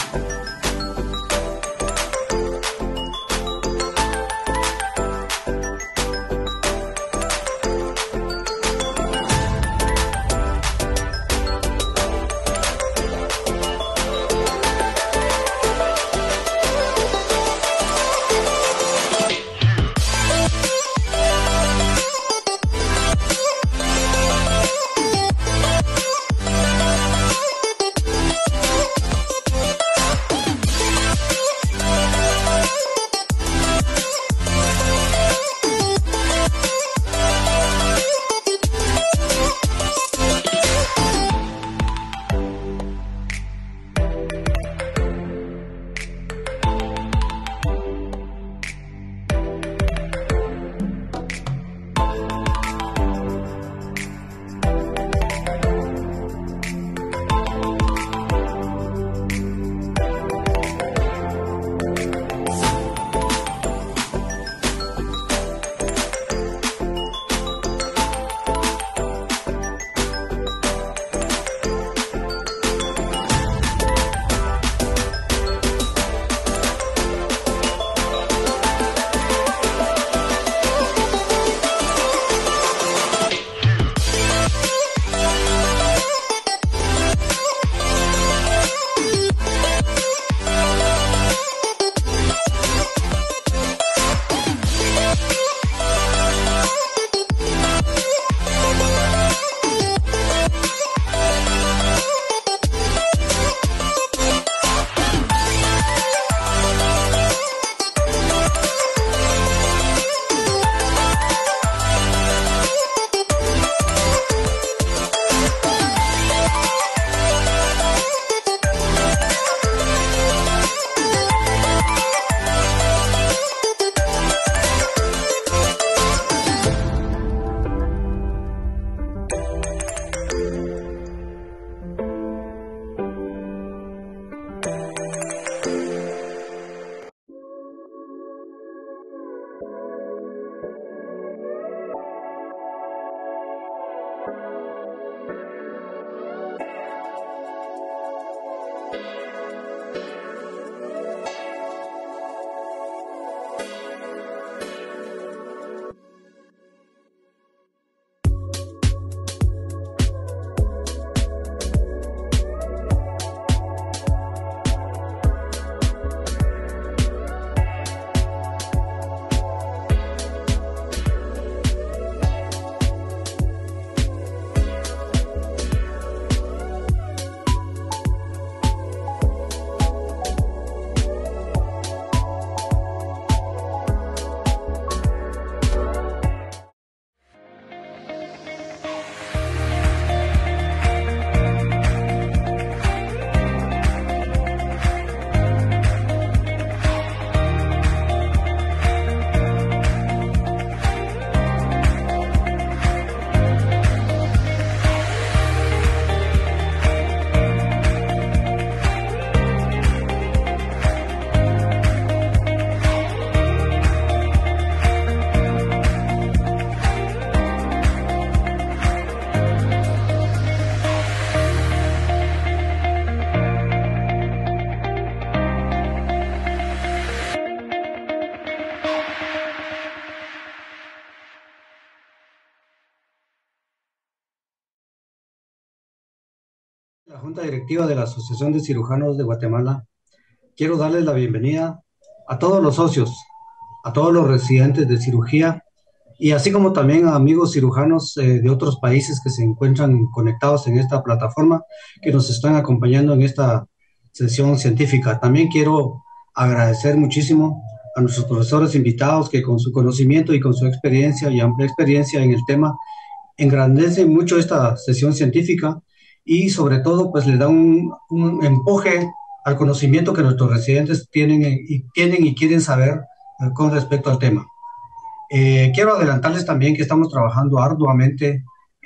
La Junta Directiva de la Asociación de Cirujanos de Guatemala, quiero darles la bienvenida a todos los socios, a todos los residentes de cirugía y así como también a amigos cirujanos de otros países que se encuentran conectados en esta plataforma, que nos están acompañando en esta sesión científica. También quiero agradecer muchísimo a nuestros profesores invitados que con su conocimiento y con su experiencia y amplia experiencia en el tema engrandecen mucho esta sesión científica y sobre todo pues le da un empuje al conocimiento que nuestros residentes tienen y quieren saber con respecto al tema. Quiero adelantarles también que estamos trabajando arduamente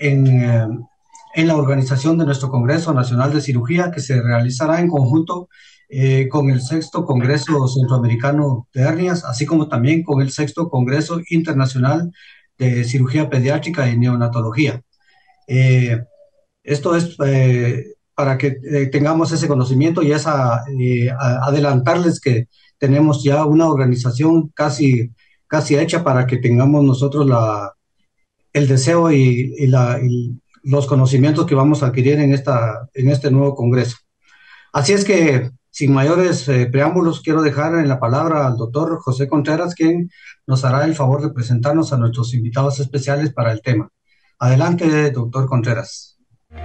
en la organización de nuestro Congreso Nacional de Cirugía, que se realizará en conjunto con el Sexto Congreso Centroamericano de Hernias, así como también con el Sexto Congreso Internacional de Cirugía Pediátrica y Neonatología. Esto es para que tengamos ese conocimiento y adelantarles que tenemos ya una organización casi hecha para que tengamos nosotros el deseo y los conocimientos que vamos a adquirir en este nuevo Congreso. Así es que, sin mayores preámbulos, quiero dejar en la palabra al doctor José Contreras, quien nos hará el favor de presentarnos a nuestros invitados especiales para el tema. Adelante, doctor Contreras.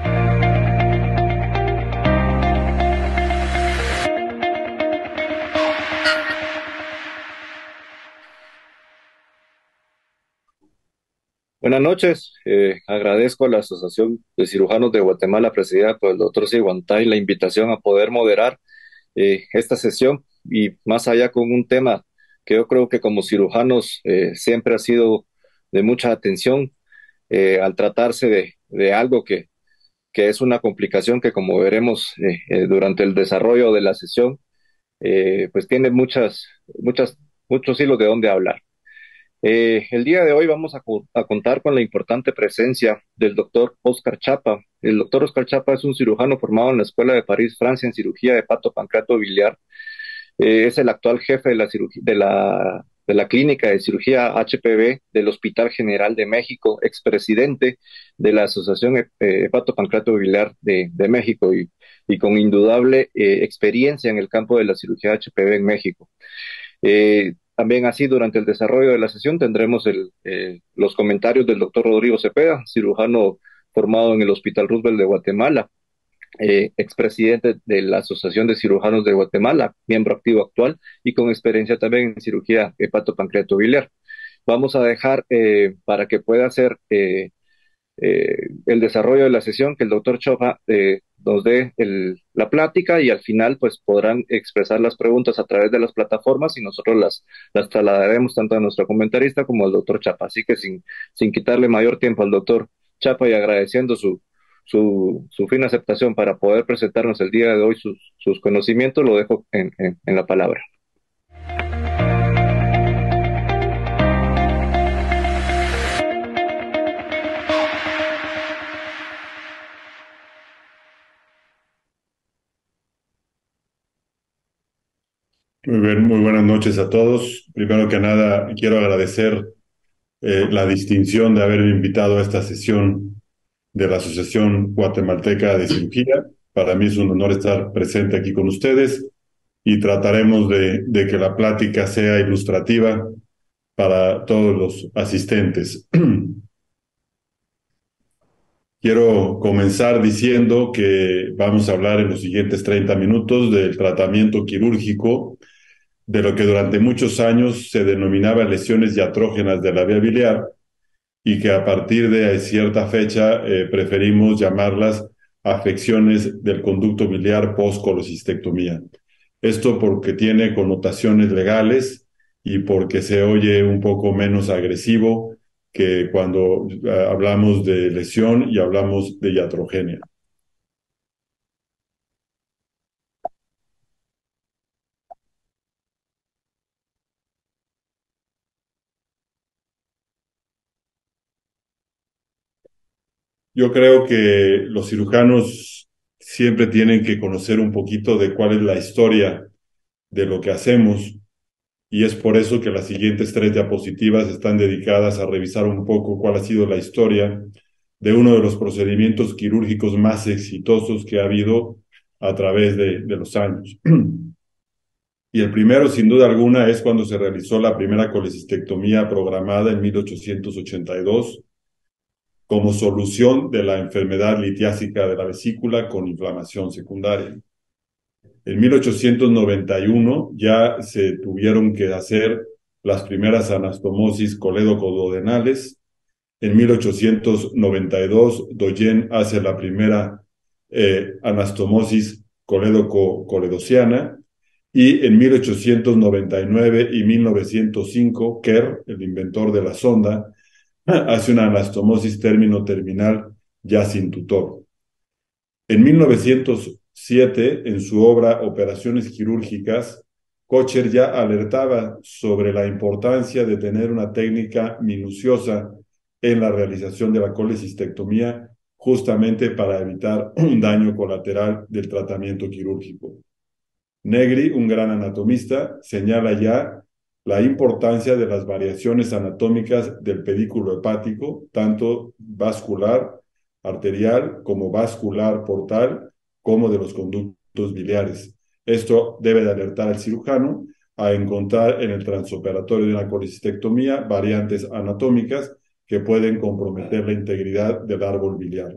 Buenas noches. Agradezco a la Asociación de Cirujanos de Guatemala, presidida por el doctor Siguantay, la invitación a poder moderar esta sesión y más allá con un tema que yo creo que como cirujanos siempre ha sido de mucha atención al tratarse de algo que es una complicación que como veremos durante el desarrollo de la sesión, pues tiene muchos hilos de dónde hablar. El día de hoy vamos a contar con la importante presencia del doctor Oscar Chapa. El doctor Oscar Chapa es un cirujano formado en la Escuela de París, Francia, en cirugía de hepatopancreato-biliar. Es el actual jefe de la clínica de cirugía HPV del Hospital General de México, expresidente de la Asociación Hepatopancreato-Biliar de México y con indudable experiencia en el campo de la cirugía HPV en México. También así, durante el desarrollo de la sesión tendremos los comentarios del doctor Rodrigo Cepeda, cirujano formado en el Hospital Roosevelt de Guatemala, expresidente de la Asociación de Cirujanos de Guatemala, miembro activo actual y con experiencia también en cirugía hepatopancreato-biliar. Vamos a dejar para que pueda hacer el desarrollo de la sesión, que el doctor Chopa nos dé la plática y al final pues podrán expresar las preguntas a través de las plataformas y nosotros las trasladaremos tanto a nuestro comentarista como al doctor Chapa. Así que sin quitarle mayor tiempo al doctor Chapa y agradeciendo su fina aceptación para poder presentarnos el día de hoy sus conocimientos, lo dejo en la palabra. Muy bien, muy buenas noches a todos. Primero que nada, quiero agradecer la distinción de haberme invitado a esta sesión de la Asociación Guatemalteca de Cirugía. Para mí es un honor estar presente aquí con ustedes y trataremos de que la plática sea ilustrativa para todos los asistentes. Quiero comenzar diciendo que vamos a hablar en los siguientes 30 minutos del tratamiento quirúrgico de lo que durante muchos años se denominaba lesiones diatrógenas de la vía biliar y que a partir de cierta fecha preferimos llamarlas afecciones del conducto biliar post-colecistectomía. Esto porque tiene connotaciones legales y porque se oye un poco menos agresivo que cuando hablamos de lesión y hablamos de iatrogenia. Yo creo que los cirujanos siempre tienen que conocer un poquito de cuál es la historia de lo que hacemos y es por eso que las siguientes tres diapositivas están dedicadas a revisar un poco cuál ha sido la historia de uno de los procedimientos quirúrgicos más exitosos que ha habido a través de los años. Y el primero, sin duda alguna, es cuando se realizó la primera colecistectomía programada en 1882 como solución de la enfermedad litiásica de la vesícula con inflamación secundaria. En 1891 ya se tuvieron que hacer las primeras anastomosis colédoco-duodenales. En 1892, Doyen hace la primera anastomosis colédoco-coledociana. Y en 1899 y 1905, Kerr, el inventor de la sonda, hace una anastomosis término-terminal ya sin tutor. En 1907, en su obra Operaciones quirúrgicas, Kocher ya alertaba sobre la importancia de tener una técnica minuciosa en la realización de la colecistectomía justamente para evitar un daño colateral del tratamiento quirúrgico. Negri, un gran anatomista, señala ya la importancia de las variaciones anatómicas del pedículo hepático, tanto vascular, arterial, como vascular portal, como de los conductos biliares. Esto debe de alertar al cirujano a encontrar en el transoperatorio de una colecistectomía variantes anatómicas que pueden comprometer la integridad del árbol biliar.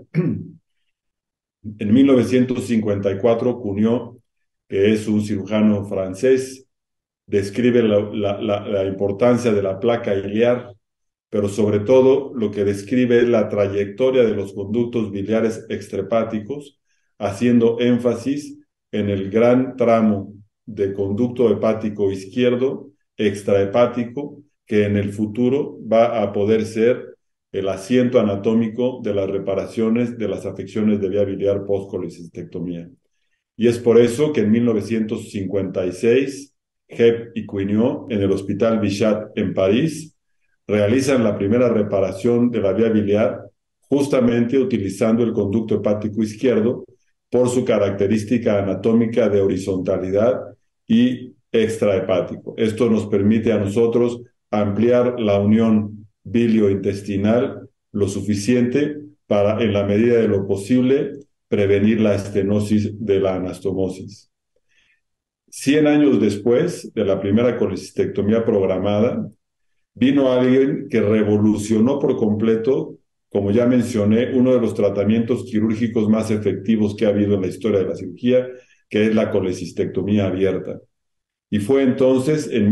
En 1954, Cugnot, que es un cirujano francés, describe la importancia de la placa iliar, pero sobre todo lo que describe es la trayectoria de los conductos biliares extrahepáticos, haciendo énfasis en el gran tramo de conducto hepático izquierdo extrahepático, que en el futuro va a poder ser el asiento anatómico de las reparaciones de las afecciones de vía biliar post-colecistectomía. Y es por eso que en 1956, Hebb y Cugnot, en el Hospital Bichat en París, realizan la primera reparación de la vía biliar, justamente utilizando el conducto hepático izquierdo por su característica anatómica de horizontalidad y extrahepático. Esto nos permite a nosotros ampliar la unión biliointestinal lo suficiente para, en la medida de lo posible, prevenir la estenosis de la anastomosis. 100 años después de la primera colecistectomía programada, vino alguien que revolucionó por completo, como ya mencioné, uno de los tratamientos quirúrgicos más efectivos que ha habido en la historia de la cirugía, que es la colecistectomía abierta. Y fue entonces, en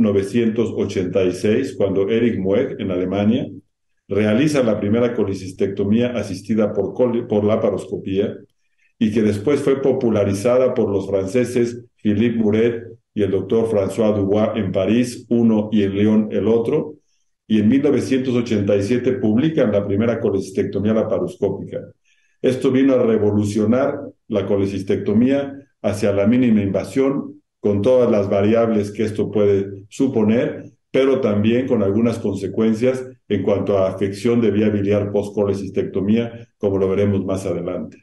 1986, cuando Erich Muegge, en Alemania, realiza la primera colecistectomía asistida por laparoscopía, y que después fue popularizada por los franceses Philippe Muret y el doctor François Dubois en París, uno, y en Lyon el otro, y en 1987 publican la primera colecistectomía laparoscópica. Esto vino a revolucionar la colecistectomía hacia la mínima invasión, con todas las variables que esto puede suponer, pero también con algunas consecuencias en cuanto a afección de vía biliar post-colecistectomía, como lo veremos más adelante.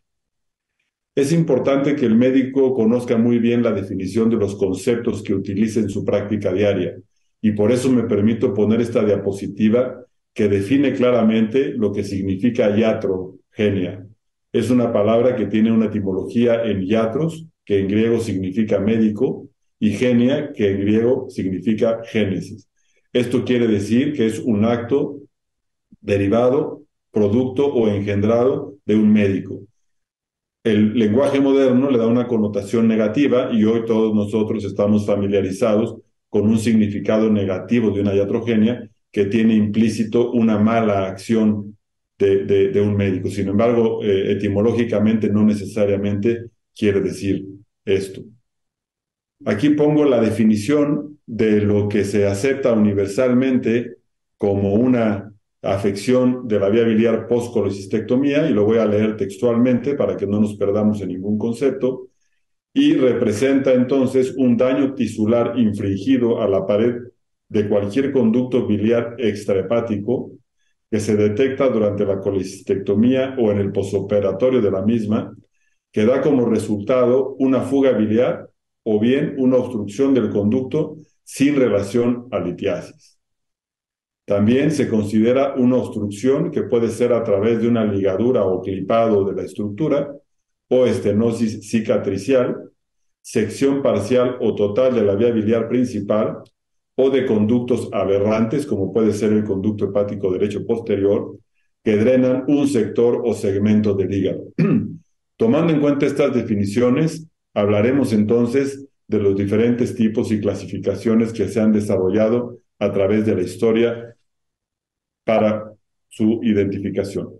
Es importante que el médico conozca muy bien la definición de los conceptos que utiliza en su práctica diaria, y por eso me permito poner esta diapositiva que define claramente lo que significa iatrogenia. Es una palabra que tiene una etimología en iatros, que en griego significa médico, y genia, que en griego significa génesis. Esto quiere decir que es un acto derivado, producto o engendrado de un médico. El lenguaje moderno le da una connotación negativa y hoy todos nosotros estamos familiarizados con un significado negativo de una iatrogenia que tiene implícito una mala acción de un médico. Sin embargo, etimológicamente no necesariamente quiere decir esto. Aquí pongo la definición de lo que se acepta universalmente como una afección de la vía biliar post-colecistectomía, y lo voy a leer textualmente para que no nos perdamos en ningún concepto, y representa entonces un daño tisular infligido a la pared de cualquier conducto biliar extrahepático que se detecta durante la colecistectomía o en el posoperatorio de la misma, que da como resultado una fuga biliar o bien una obstrucción del conducto sin relación a litiasis. También se considera una obstrucción que puede ser a través de una ligadura o clipado de la estructura, o estenosis cicatricial, sección parcial o total de la vía biliar principal, o de conductos aberrantes, como puede ser el conducto hepático derecho posterior, que drenan un sector o segmento del hígado. Tomando en cuenta estas definiciones, hablaremos entonces de los diferentes tipos y clasificaciones que se han desarrollado a través de la historia para su identificación.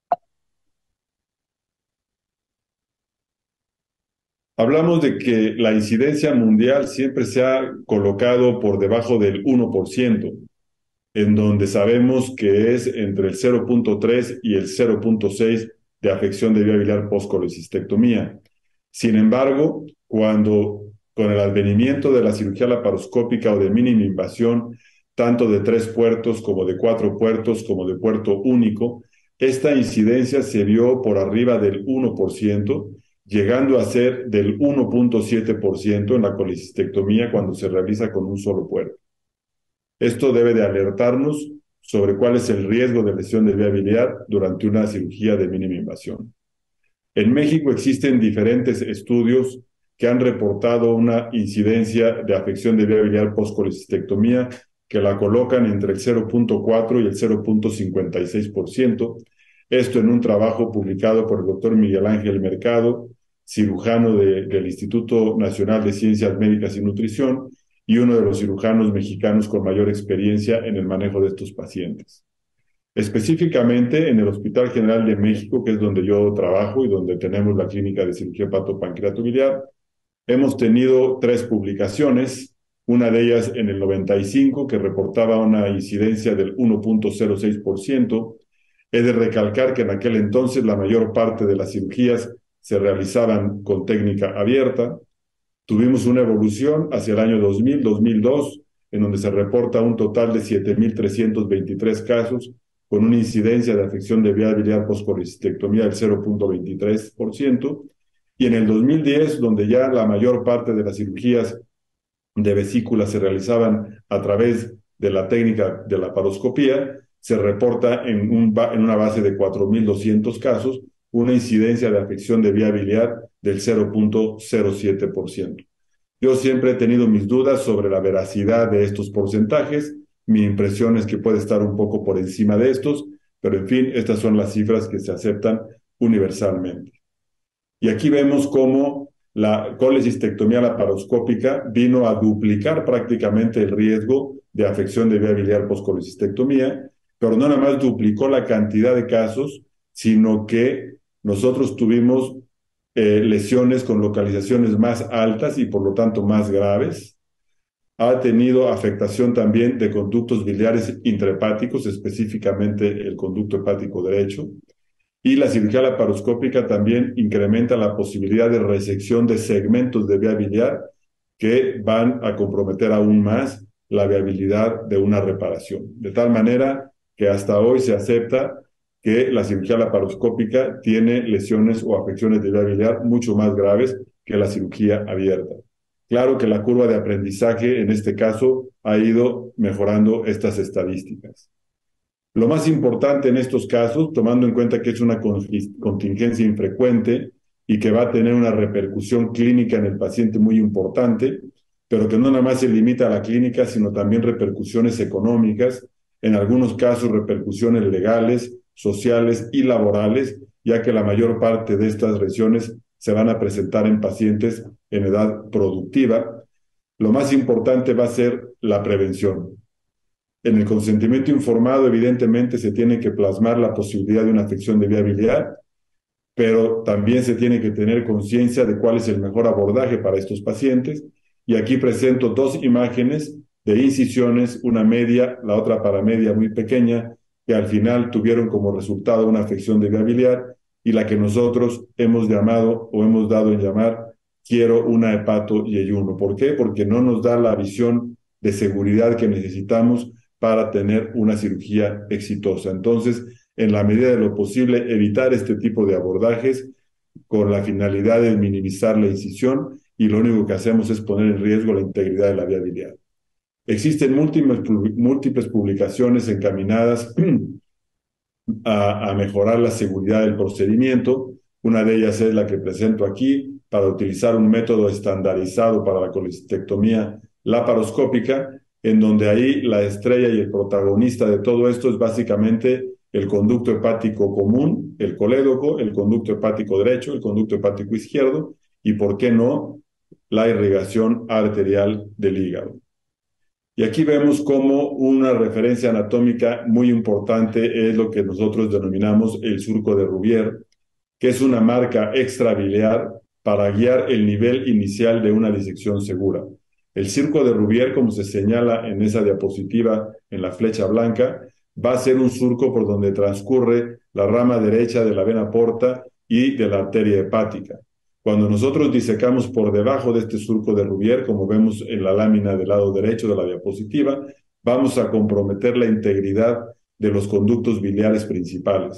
Hablamos de que la incidencia mundial siempre se ha colocado por debajo del 1%, en donde sabemos que es entre el 0.3 y el 0.6 de afección de vía biliar post-colecistectomía. Sin embargo, cuando con el advenimiento de la cirugía laparoscópica o de mínima invasión, tanto de 3 puertos como de 4 puertos, como de puerto único, esta incidencia se vio por arriba del 1%, llegando a ser del 1.7% en la colecistectomía cuando se realiza con un solo puerto. Esto debe de alertarnos sobre cuál es el riesgo de lesión de vía biliar durante una cirugía de mínima invasión. En México existen diferentes estudios que han reportado una incidencia de afección de vía biliar post-colecistectomía que la colocan entre el 0.4 y el 0.56%. Esto en un trabajo publicado por el doctor Miguel Ángel Mercado, cirujano del Instituto Nacional de Ciencias Médicas y Nutrición, y uno de los cirujanos mexicanos con mayor experiencia en el manejo de estos pacientes. Específicamente en el Hospital General de México, que es donde yo trabajo y donde tenemos la clínica de cirugía hepatopancreatobiliar, hemos tenido 3 publicaciones, una de ellas en el 95, que reportaba una incidencia del 1.06%. He de recalcar que en aquel entonces la mayor parte de las cirugías se realizaban con técnica abierta. Tuvimos una evolución hacia el año 2000, 2002, en donde se reporta un total de 7.323 casos, con una incidencia de afección de vía biliar postcolecistectomía del 0.23%, y en el 2010, donde ya la mayor parte de las cirugías de vesícula se realizaban a través de la técnica de la laparoscopía, se reporta en una base de 4.200 casos, una incidencia de afección de vía biliar del 0.07%. Yo siempre he tenido mis dudas sobre la veracidad de estos porcentajes. Mi impresión es que puede estar un poco por encima de estos, pero en fin, estas son las cifras que se aceptan universalmente. Y aquí vemos cómo la colecistectomía laparoscópica vino a duplicar prácticamente el riesgo de afección de vía biliar post-colecistectomía, pero no nada más duplicó la cantidad de casos, sino que nosotros tuvimos lesiones con localizaciones más altas y por lo tanto más graves. Ha tenido afectación también de conductos biliares intrahepáticos, específicamente el conducto hepático derecho. Y la cirugía laparoscópica también incrementa la posibilidad de resección de segmentos de vía biliar que van a comprometer aún más la viabilidad de una reparación. De tal manera que hasta hoy se acepta que la cirugía laparoscópica tiene lesiones o afecciones de vía biliar mucho más graves que la cirugía abierta. Claro que la curva de aprendizaje en este caso ha ido mejorando estas estadísticas. Lo más importante en estos casos, tomando en cuenta que es una contingencia infrecuente y que va a tener una repercusión clínica en el paciente muy importante, pero que no nada más se limita a la clínica, sino también repercusiones económicas, en algunos casos repercusiones legales, sociales y laborales, ya que la mayor parte de estas lesiones se van a presentar en pacientes en edad productiva. Lo más importante va a ser la prevención. En el consentimiento informado, evidentemente, se tiene que plasmar la posibilidad de una afección de vía biliar, pero también se tiene que tener conciencia de cuál es el mejor abordaje para estos pacientes. Y aquí presento 2 imágenes de incisiones, una media, la otra paramedia muy pequeña, que al final tuvieron como resultado una afección de vía biliar, y la que nosotros hemos llamado o hemos dado en llamar quiero una hepato y ayuno. ¿Por qué? Porque no nos da la visión de seguridad que necesitamos para tener una cirugía exitosa. Entonces, en la medida de lo posible, evitar este tipo de abordajes con la finalidad de minimizar la incisión, y lo único que hacemos es poner en riesgo la integridad de la vía biliar. Existen múltiples publicaciones encaminadas a mejorar la seguridad del procedimiento. Una de ellas es la que presento aquí, para utilizar un método estandarizado para la colecistectomía laparoscópica, en donde ahí la estrella y el protagonista de todo esto es básicamente el conducto hepático común, el colédoco, el conducto hepático derecho, el conducto hepático izquierdo, y, ¿por qué no?, la irrigación arterial del hígado. Y aquí vemos cómo una referencia anatómica muy importante es lo que nosotros denominamos el surco de Rubier, que es una marca extrabiliar para guiar el nivel inicial de una disección segura. El surco de Rubier, como se señala en esa diapositiva en la flecha blanca, va a ser un surco por donde transcurre la rama derecha de la vena porta y de la arteria hepática. Cuando nosotros disecamos por debajo de este surco de Rubier, como vemos en la lámina del lado derecho de la diapositiva, vamos a comprometer la integridad de los conductos biliares principales.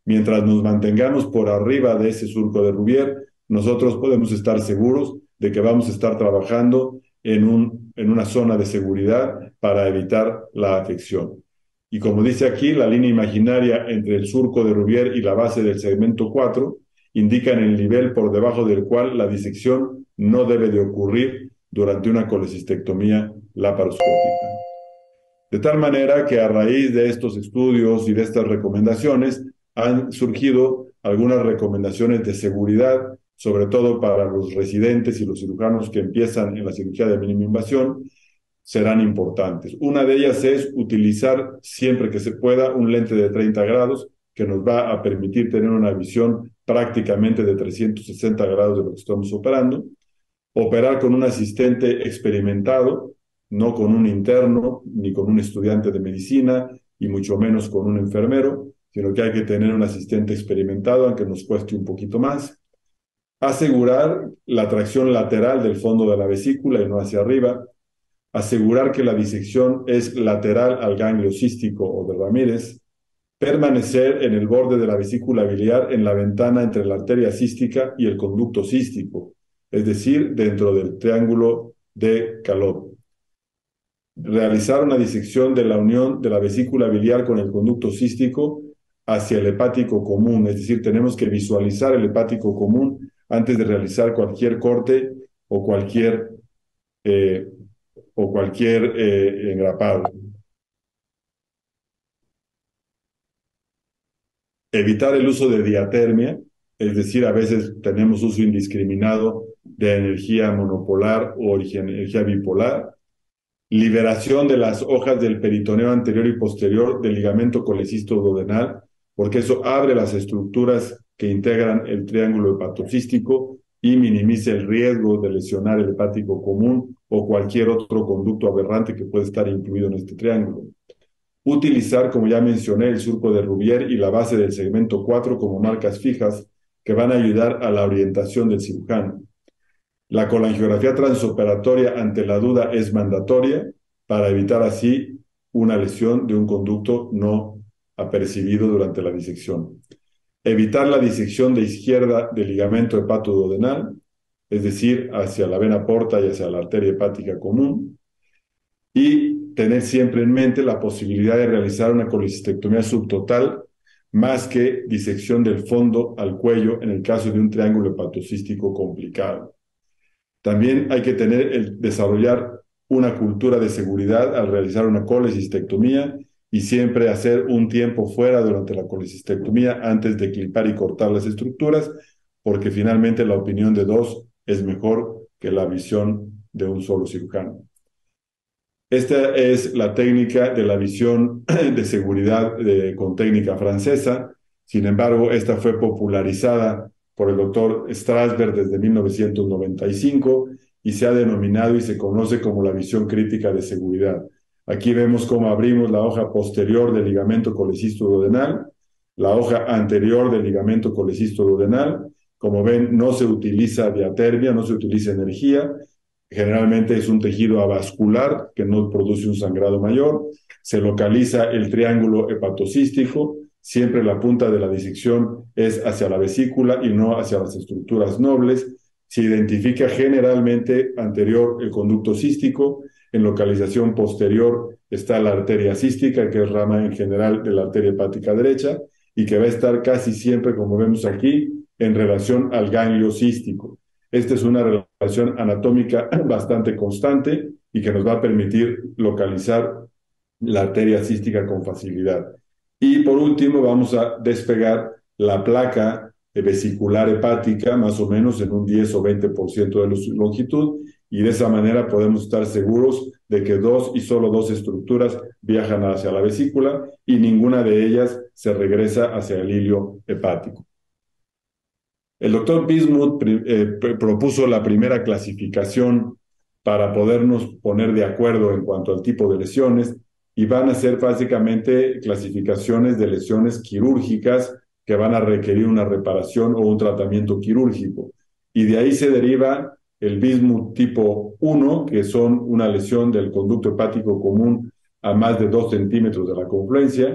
Mientras nos mantengamos por arriba de ese surco de Rubier, nosotros podemos estar seguros de que vamos a estar trabajando en una zona de seguridad para evitar la afección. Y como dice aquí, la línea imaginaria entre el surco de Rubier y la base del segmento 4 indican el nivel por debajo del cual la disección no debe de ocurrir durante una colecistectomía laparoscópica. De tal manera que a raíz de estos estudios y de estas recomendaciones han surgido algunas recomendaciones de seguridad, sobre todo para los residentes y los cirujanos que empiezan en la cirugía de mínima invasión, serán importantes. Una de ellas es utilizar siempre que se pueda un lente de 30 grados que nos va a permitir tener una visión prácticamente de 360 grados de lo que estamos operando. Operar con un asistente experimentado, no con un interno, ni con un estudiante de medicina, y mucho menos con un enfermero, sino que hay que tener un asistente experimentado, aunque nos cueste un poquito más. Asegurar la tracción lateral del fondo de la vesícula y no hacia arriba. Asegurar que la disección es lateral al ganglio cístico o de Ramírez. Permanecer en el borde de la vesícula biliar en la ventana entre la arteria cística y el conducto cístico, es decir, dentro del triángulo de Calot. Realizar una disección de la unión de la vesícula biliar con el conducto cístico hacia el hepático común, es decir, tenemos que visualizar el hepático común antes de realizar cualquier corte o cualquier engrapado. Evitar el uso de diatermia, es decir, a veces tenemos uso indiscriminado de energía monopolar o energía bipolar. Liberación de las hojas del peritoneo anterior y posterior del ligamento colecisto-duodenal, porque eso abre las estructuras que integran el triángulo hepatocístico y minimiza el riesgo de lesionar el hepático común o cualquier otro conducto aberrante que puede estar incluido en este triángulo. Utilizar, como ya mencioné, el surco de Rubier y la base del segmento 4 como marcas fijas que van a ayudar a la orientación del cirujano. La colangiografía transoperatoria ante la duda es mandatoria para evitar así una lesión de un conducto no apercibido durante la disección. Evitar la disección de izquierda del ligamento hepatoduodenal, es decir, hacia la vena porta y hacia la arteria hepática común. Y tener siempre en mente la posibilidad de realizar una colecistectomía subtotal más que disección del fondo al cuello en el caso de un triángulo hepatocístico complicado. También hay que desarrollar una cultura de seguridad al realizar una colecistectomía y siempre hacer un tiempo fuera durante la colecistectomía antes de clipar y cortar las estructuras, porque finalmente la opinión de dos es mejor que la visión de un solo cirujano. Esta es la técnica de la visión de seguridad con técnica francesa. Sin embargo, esta fue popularizada por el doctor Strasberg desde 1995 y se ha denominado y se conoce como la visión crítica de seguridad. Aquí vemos cómo abrimos la hoja posterior del ligamento colecisto-duodenal, la hoja anterior del ligamento colecisto-duodenal. Como ven, no se utiliza diatermia, no se utiliza energía. Generalmente es un tejido avascular que no produce un sangrado mayor. Se localiza el triángulo hepatocístico. Siempre la punta de la disección es hacia la vesícula y no hacia las estructuras nobles. Se identifica generalmente anterior el conducto cístico. En localización posterior está la arteria cística, que es rama en general de la arteria hepática derecha y que va a estar casi siempre, como vemos aquí, en relación al ganglio cístico. Esta es una relación anatómica bastante constante y que nos va a permitir localizar la arteria cística con facilidad. Y por último vamos a despegar la placa vesicular hepática más o menos en un 10 o 20% de su longitud y de esa manera podemos estar seguros de que dos y solo dos estructuras viajan hacia la vesícula y ninguna de ellas se regresa hacia el hilio hepático. El doctor Bismuth propuso la primera clasificación para podernos poner de acuerdo en cuanto al tipo de lesiones y van a ser básicamente clasificaciones de lesiones quirúrgicas que van a requerir una reparación o un tratamiento quirúrgico. Y de ahí se deriva el Bismuth tipo 1, que son una lesión del conducto hepático común a más de 2 centímetros de la confluencia.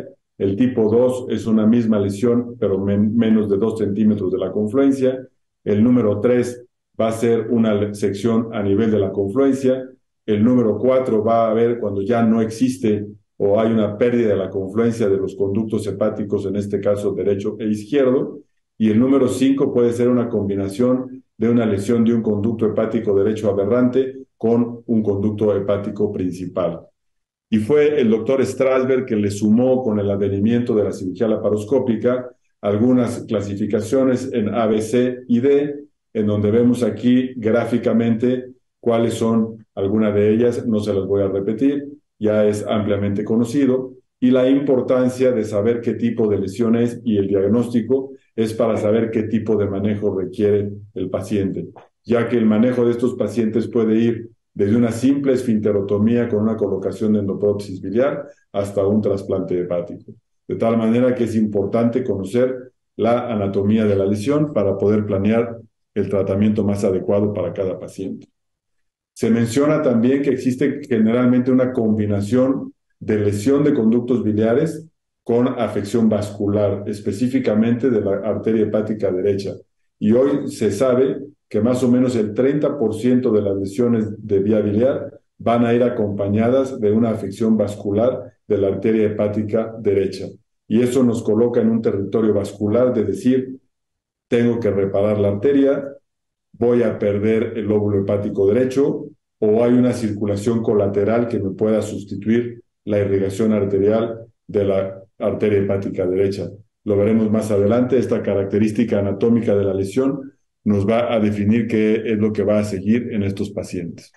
El tipo 2 es una misma lesión, pero menos de 2 centímetros de la confluencia. El número 3 va a ser una sección a nivel de la confluencia. El número 4 va a haber cuando ya no existe o hay una pérdida de la confluencia de los conductos hepáticos, en este caso derecho e izquierdo. Y el número 5 puede ser una combinación de una lesión de un conducto hepático derecho aberrante con un conducto hepático principal. Y fue el doctor Strasberg que le sumó con el advenimiento de la cirugía laparoscópica algunas clasificaciones en A, B, C y D, en donde vemos aquí gráficamente cuáles son algunas de ellas, no se las voy a repetir, ya es ampliamente conocido, y la importancia de saber qué tipo de lesión es y el diagnóstico es para saber qué tipo de manejo requiere el paciente, ya que el manejo de estos pacientes puede ir desde una simple esfinterotomía con una colocación de endoprótesis biliar hasta un trasplante hepático. De tal manera que es importante conocer la anatomía de la lesión para poder planear el tratamiento más adecuado para cada paciente. Se menciona también que existe generalmente una combinación de lesión de conductos biliares con afección vascular, específicamente de la arteria hepática derecha. Y hoy se sabe que más o menos el 30% de las lesiones de vía biliar van a ir acompañadas de una afección vascular de la arteria hepática derecha. Y eso nos coloca en un territorio vascular de decir, tengo que reparar la arteria, voy a perder el lóbulo hepático derecho, o hay una circulación colateral que me pueda sustituir la irrigación arterial de la arteria hepática derecha. Lo veremos más adelante. Esta característica anatómica de la lesión nos va a definir qué es lo que va a seguir en estos pacientes.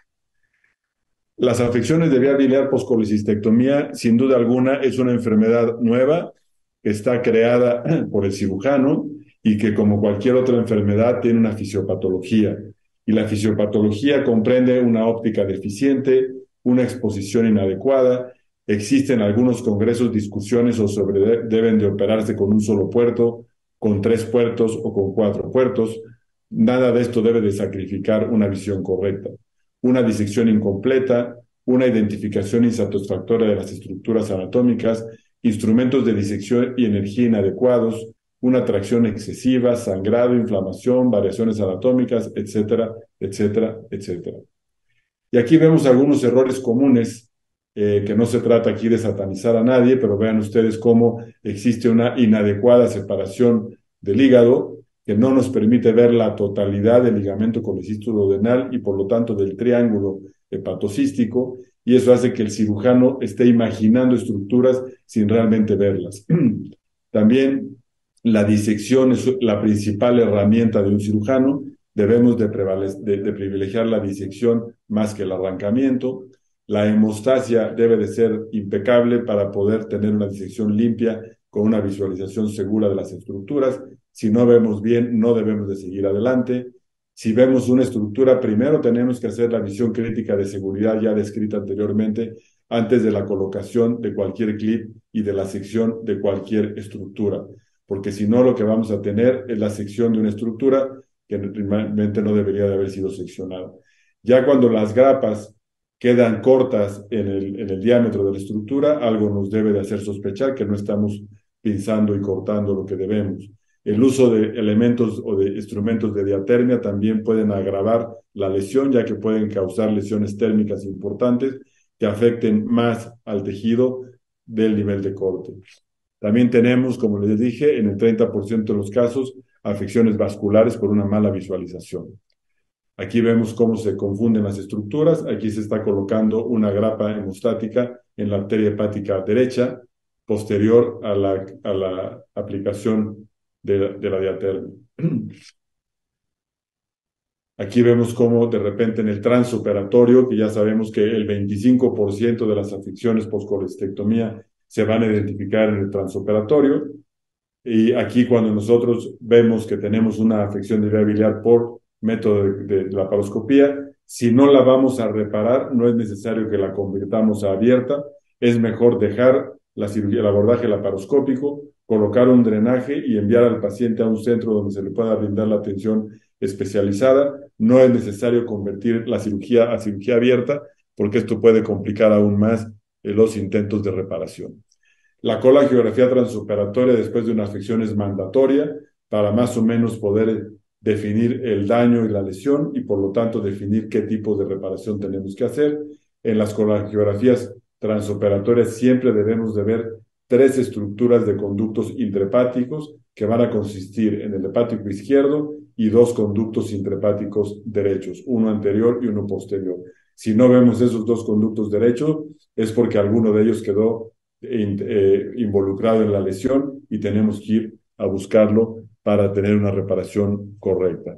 Las afecciones de vía biliar postcolecistectomía, sin duda alguna, es una enfermedad nueva que está creada por el cirujano y que, como cualquier otra enfermedad, tiene una fisiopatología. Y la fisiopatología comprende una óptica deficiente, una exposición inadecuada. Existen algunos congresos, discusiones sobre deben de operarse con un solo puerto, con 3 puertos o con 4 puertos. Nada de esto debe de sacrificar una visión correcta. Una disección incompleta, una identificación insatisfactoria de las estructuras anatómicas, instrumentos de disección y energía inadecuados, una tracción excesiva, sangrado, inflamación, variaciones anatómicas, etcétera, etcétera, etcétera. Y aquí vemos algunos errores comunes, que no se trata aquí de satanizar a nadie, pero vean ustedes cómo existe una inadecuada separación del hígado, que no nos permite ver la totalidad del ligamento colecísto-duodenal y por lo tanto del triángulo hepatocístico, y eso hace que el cirujano esté imaginando estructuras sin realmente verlas. También la disección es la principal herramienta de un cirujano. Debemos de privilegiar la disección más que el arrancamiento. La hemostasia debe de ser impecable para poder tener una disección limpia con una visualización segura de las estructuras. Si no vemos bien, no debemos de seguir adelante. Si vemos una estructura, primero tenemos que hacer la visión crítica de seguridad ya descrita anteriormente, antes de la colocación de cualquier clip y de la sección de cualquier estructura, porque si no, lo que vamos a tener es la sección de una estructura que realmente no debería de haber sido seccionada. Ya cuando las grapas quedan cortas en el diámetro de la estructura, algo nos debe de hacer sospechar que no estamos pinzando y cortando lo que debemos. El uso de elementos o de instrumentos de diatermia también pueden agravar la lesión, ya que pueden causar lesiones térmicas importantes que afecten más al tejido del nivel de corte. También tenemos, como les dije, en el 30% de los casos, afecciones vasculares por una mala visualización. Aquí vemos cómo se confunden las estructuras. Aquí se está colocando una grapa hemostática en la arteria hepática derecha, posterior a la aplicación de la diatermia. Aquí vemos cómo de repente en el transoperatorio, que ya sabemos que el 25% de las afecciones postcolecistectomía se van a identificar en el transoperatorio. Y aquí cuando nosotros vemos que tenemos una afección de vía biliar por método de laparoscopía, si no la vamos a reparar, no es necesario que la convirtamos a abierta, es mejor dejar la cirugía, el abordaje laparoscópico, colocar un drenaje y enviar al paciente a un centro donde se le pueda brindar la atención especializada. No es necesario convertir la cirugía a cirugía abierta, porque esto puede complicar aún más los intentos de reparación. La colangiografía transoperatoria después de una afección es mandatoria para más o menos poder definir el daño y la lesión y por lo tanto definir qué tipo de reparación tenemos que hacer. En las colangiografías transoperatorias siempre debemos de ver tres estructuras de conductos intrahepáticos que van a consistir en el hepático izquierdo y dos conductos intrahepáticos derechos, uno anterior y uno posterior. Si no vemos esos dos conductos derechos, es porque alguno de ellos quedó involucrado en la lesión y tenemos que ir a buscarlo para tener una reparación correcta.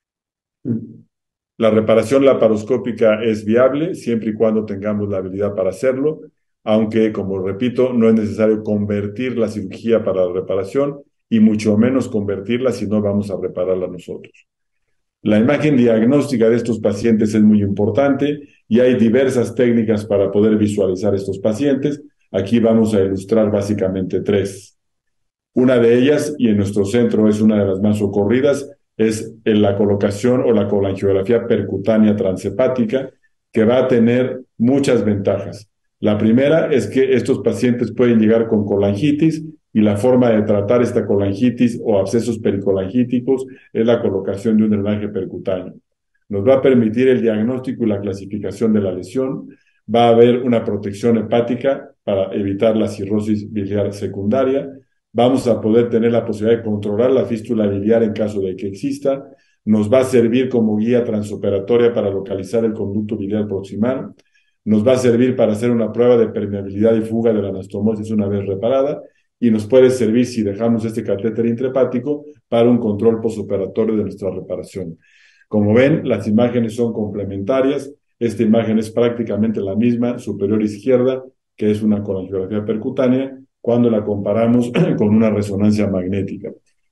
La reparación laparoscópica es viable siempre y cuando tengamos la habilidad para hacerlo, aunque, como repito, no es necesario convertir la cirugía para la reparación y mucho menos convertirla si no vamos a repararla nosotros. La imagen diagnóstica de estos pacientes es muy importante y hay diversas técnicas para poder visualizar estos pacientes. Aquí vamos a ilustrar básicamente tres. Una de ellas, y en nuestro centro es una de las más socorridas, es en la colocación o la colangiografía percutánea transhepática, que va a tener muchas ventajas. La primera es que estos pacientes pueden llegar con colangitis y la forma de tratar esta colangitis o abscesos pericolangíticos es la colocación de un drenaje percutáneo. Nos va a permitir el diagnóstico y la clasificación de la lesión. Va a haber una protección hepática para evitar la cirrosis biliar secundaria. Vamos a poder tener la posibilidad de controlar la fístula biliar en caso de que exista. Nos va a servir como guía transoperatoria para localizar el conducto biliar proximal. Nos va a servir para hacer una prueba de permeabilidad y fuga de la anastomosis una vez reparada. Y nos puede servir, si dejamos este catéter intrahepático, para un control postoperatorio de nuestra reparación. Como ven, las imágenes son complementarias. Esta imagen es prácticamente la misma, superior izquierda, que es una colangiografía percutánea, cuando la comparamos con una resonancia magnética.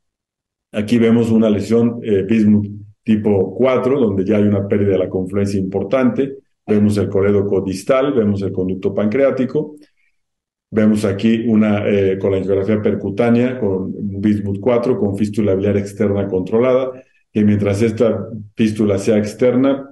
Aquí vemos una lesión bismuth tipo 4, donde ya hay una pérdida de la confluencia importante. Vemos el colédoco distal, vemos el conducto pancreático. Vemos aquí una colangiografía percutánea con bismuth 4, con fístula biliar externa controlada, que mientras esta fístula sea externa,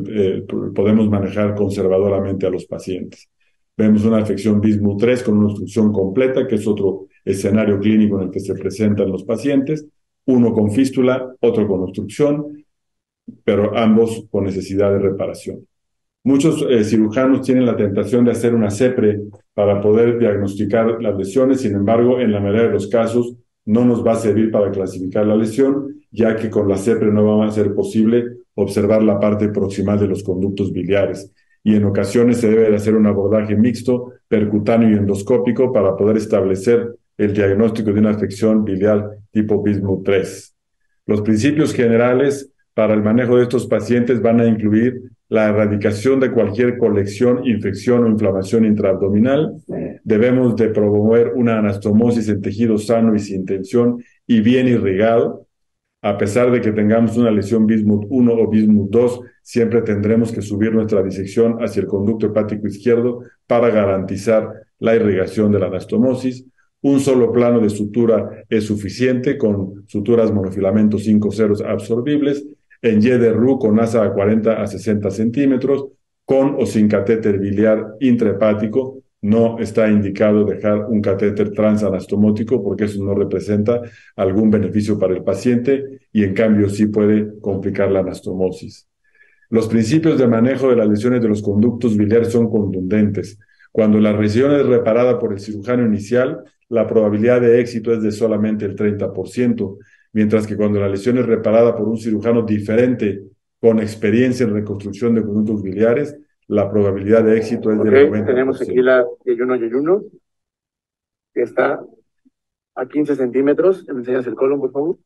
podemos manejar conservadoramente a los pacientes. Vemos una afección bismuth 3 con una obstrucción completa, que es otro escenario clínico en el que se presentan los pacientes, uno con fístula, otro con obstrucción, pero ambos con necesidad de reparación. Muchos cirujanos tienen la tentación de hacer una CEPRE para poder diagnosticar las lesiones, sin embargo, en la mayoría de los casos no nos va a servir para clasificar la lesión, ya que con la CEPRE no va a ser posible observar la parte proximal de los conductos biliares. Y en ocasiones se debe de hacer un abordaje mixto, percutáneo y endoscópico para poder establecer el diagnóstico de una afección biliar tipo bismuth 3. Los principios generales para el manejo de estos pacientes van a incluir la erradicación de cualquier colección, infección o inflamación intraabdominal. Debemos de promover una anastomosis en tejido sano y sin tensión y bien irrigado. A pesar de que tengamos una lesión bismuth 1 o bismuth 2, siempre tendremos que subir nuestra disección hacia el conducto hepático izquierdo para garantizar la irrigación de la anastomosis. Un solo plano de sutura es suficiente con suturas monofilamento 5 ceros absorbibles en Y de Roux con asa a 40 a 60 centímetros, con o sin catéter biliar intrahepático. No está indicado dejar un catéter transanastomótico porque eso no representa algún beneficio para el paciente y en cambio sí puede complicar la anastomosis. Los principios de manejo de las lesiones de los conductos biliares son contundentes. Cuando la lesión es reparada por el cirujano inicial, la probabilidad de éxito es de solamente el 30%, mientras que cuando la lesión es reparada por un cirujano diferente con experiencia en reconstrucción de conductos biliares, la probabilidad de éxito es del 90%. Tenemos aquí la yeyuno, que está a 15 centímetros. ¿Me enseñas el colon, por favor?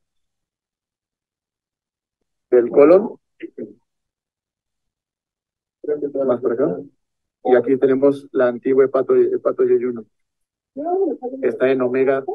Del colon. Más por acá. Y aquí tenemos la antigua hepato yeyuno. Está en omega,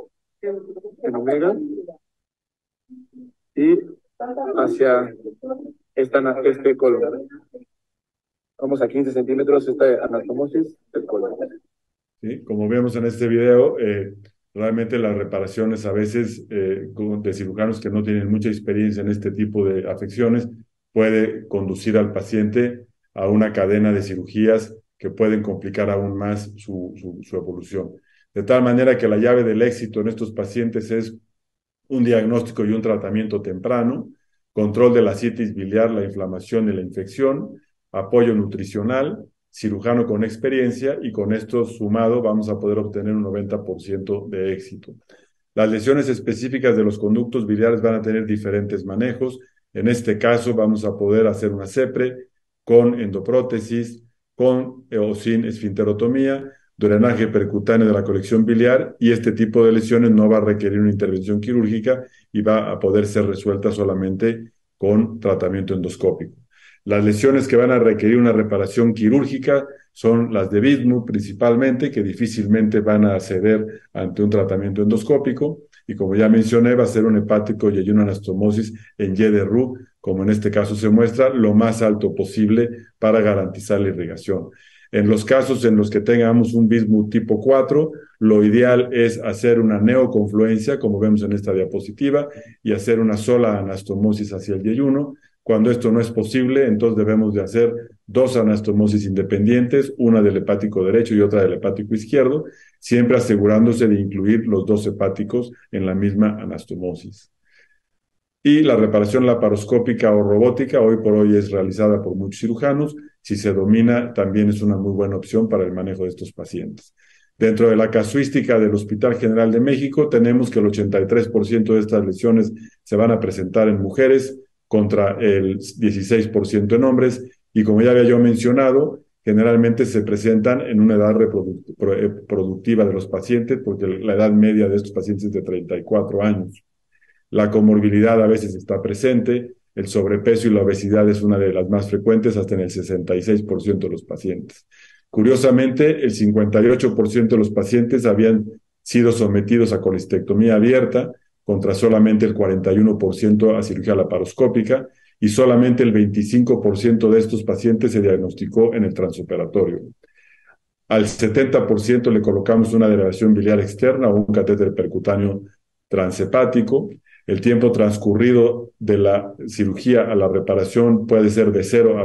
y hacia este colon. Vamos a 15 centímetros, esta anastomosis del colon. ¿Sí? Como vemos en este video, realmente las reparaciones a veces de cirujanos que no tienen mucha experiencia en este tipo de afecciones puede conducir al paciente a una cadena de cirugías que pueden complicar aún más su evolución. de tal manera que la llave del éxito en estos pacientes es un diagnóstico y un tratamiento temprano, control de la asitis biliar, la inflamación y la infección, apoyo nutricional, cirujano con experiencia, y con esto sumado vamos a poder obtener un 90% de éxito. Las lesiones específicas de los conductos biliares van a tener diferentes manejos. En este caso vamos a poder hacer una CEPRE con endoprótesis, con o sin esfinterotomía, drenaje percutáneo de la colección biliar, y este tipo de lesiones no va a requerir una intervención quirúrgica y va a poder ser resuelta solamente con tratamiento endoscópico. Las lesiones que van a requerir una reparación quirúrgica son las de bismuth principalmente, que difícilmente van a ceder ante un tratamiento endoscópico, y como ya mencioné, va a ser un hepático y una anastomosis en Y de Roux, como en este caso se muestra, lo más alto posible para garantizar la irrigación. En los casos en los que tengamos un bismuth tipo 4, lo ideal es hacer una neoconfluencia, como vemos en esta diapositiva, y hacer una sola anastomosis hacia el yeyuno. Cuando esto no es posible, entonces debemos de hacer dos anastomosis independientes, una del hepático derecho y otra del hepático izquierdo, siempre asegurándose de incluir los dos hepáticos en la misma anastomosis. Y la reparación laparoscópica o robótica hoy por hoy es realizada por muchos cirujanos. Si se domina, también es una muy buena opción para el manejo de estos pacientes. Dentro de la casuística del Hospital General de México, tenemos que el 83% de estas lesiones se van a presentar en mujeres contra el 16% en hombres, y como ya había yo mencionado, generalmente se presentan en una edad productiva de los pacientes, porque la edad media de estos pacientes es de 34 años. La comorbilidad a veces está presente, el sobrepeso y la obesidad es una de las más frecuentes, hasta en el 66% de los pacientes. Curiosamente, el 58% de los pacientes habían sido sometidos a colistectomía abierta, contra solamente el 41% a cirugía laparoscópica, y solamente el 25% de estos pacientes se diagnosticó en el transoperatorio. Al 70% le colocamos una derivación biliar externa o un catéter percutáneo transhepático. El tiempo transcurrido de la cirugía a la reparación puede ser de 0 a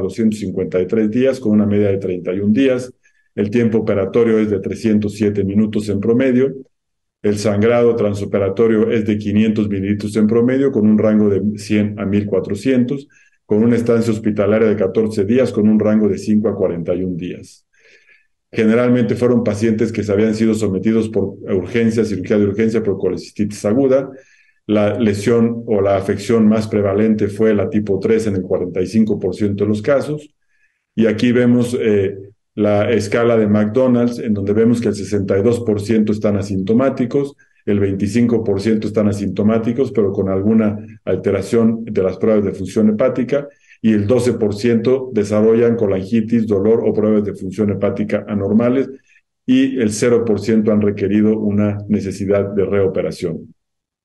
253 días, con una media de 31 días. El tiempo operatorio es de 307 minutos en promedio. El sangrado transoperatorio es de 500 mililitros en promedio, con un rango de 100 a 1400, con una estancia hospitalaria de 14 días, con un rango de 5 a 41 días. Generalmente fueron pacientes que se habían sido sometidos por urgencia, cirugía de urgencia por colecistitis aguda. La lesión o la afección más prevalente fue la tipo 3 en el 45% de los casos. Y aquí vemos la escala de McDonald's, en donde vemos que el 62% están asintomáticos, el 25% están asintomáticos, pero con alguna alteración de las pruebas de función hepática, y el 12% desarrollan colangitis, dolor o pruebas de función hepática anormales, y el 0% han requerido una necesidad de reoperación.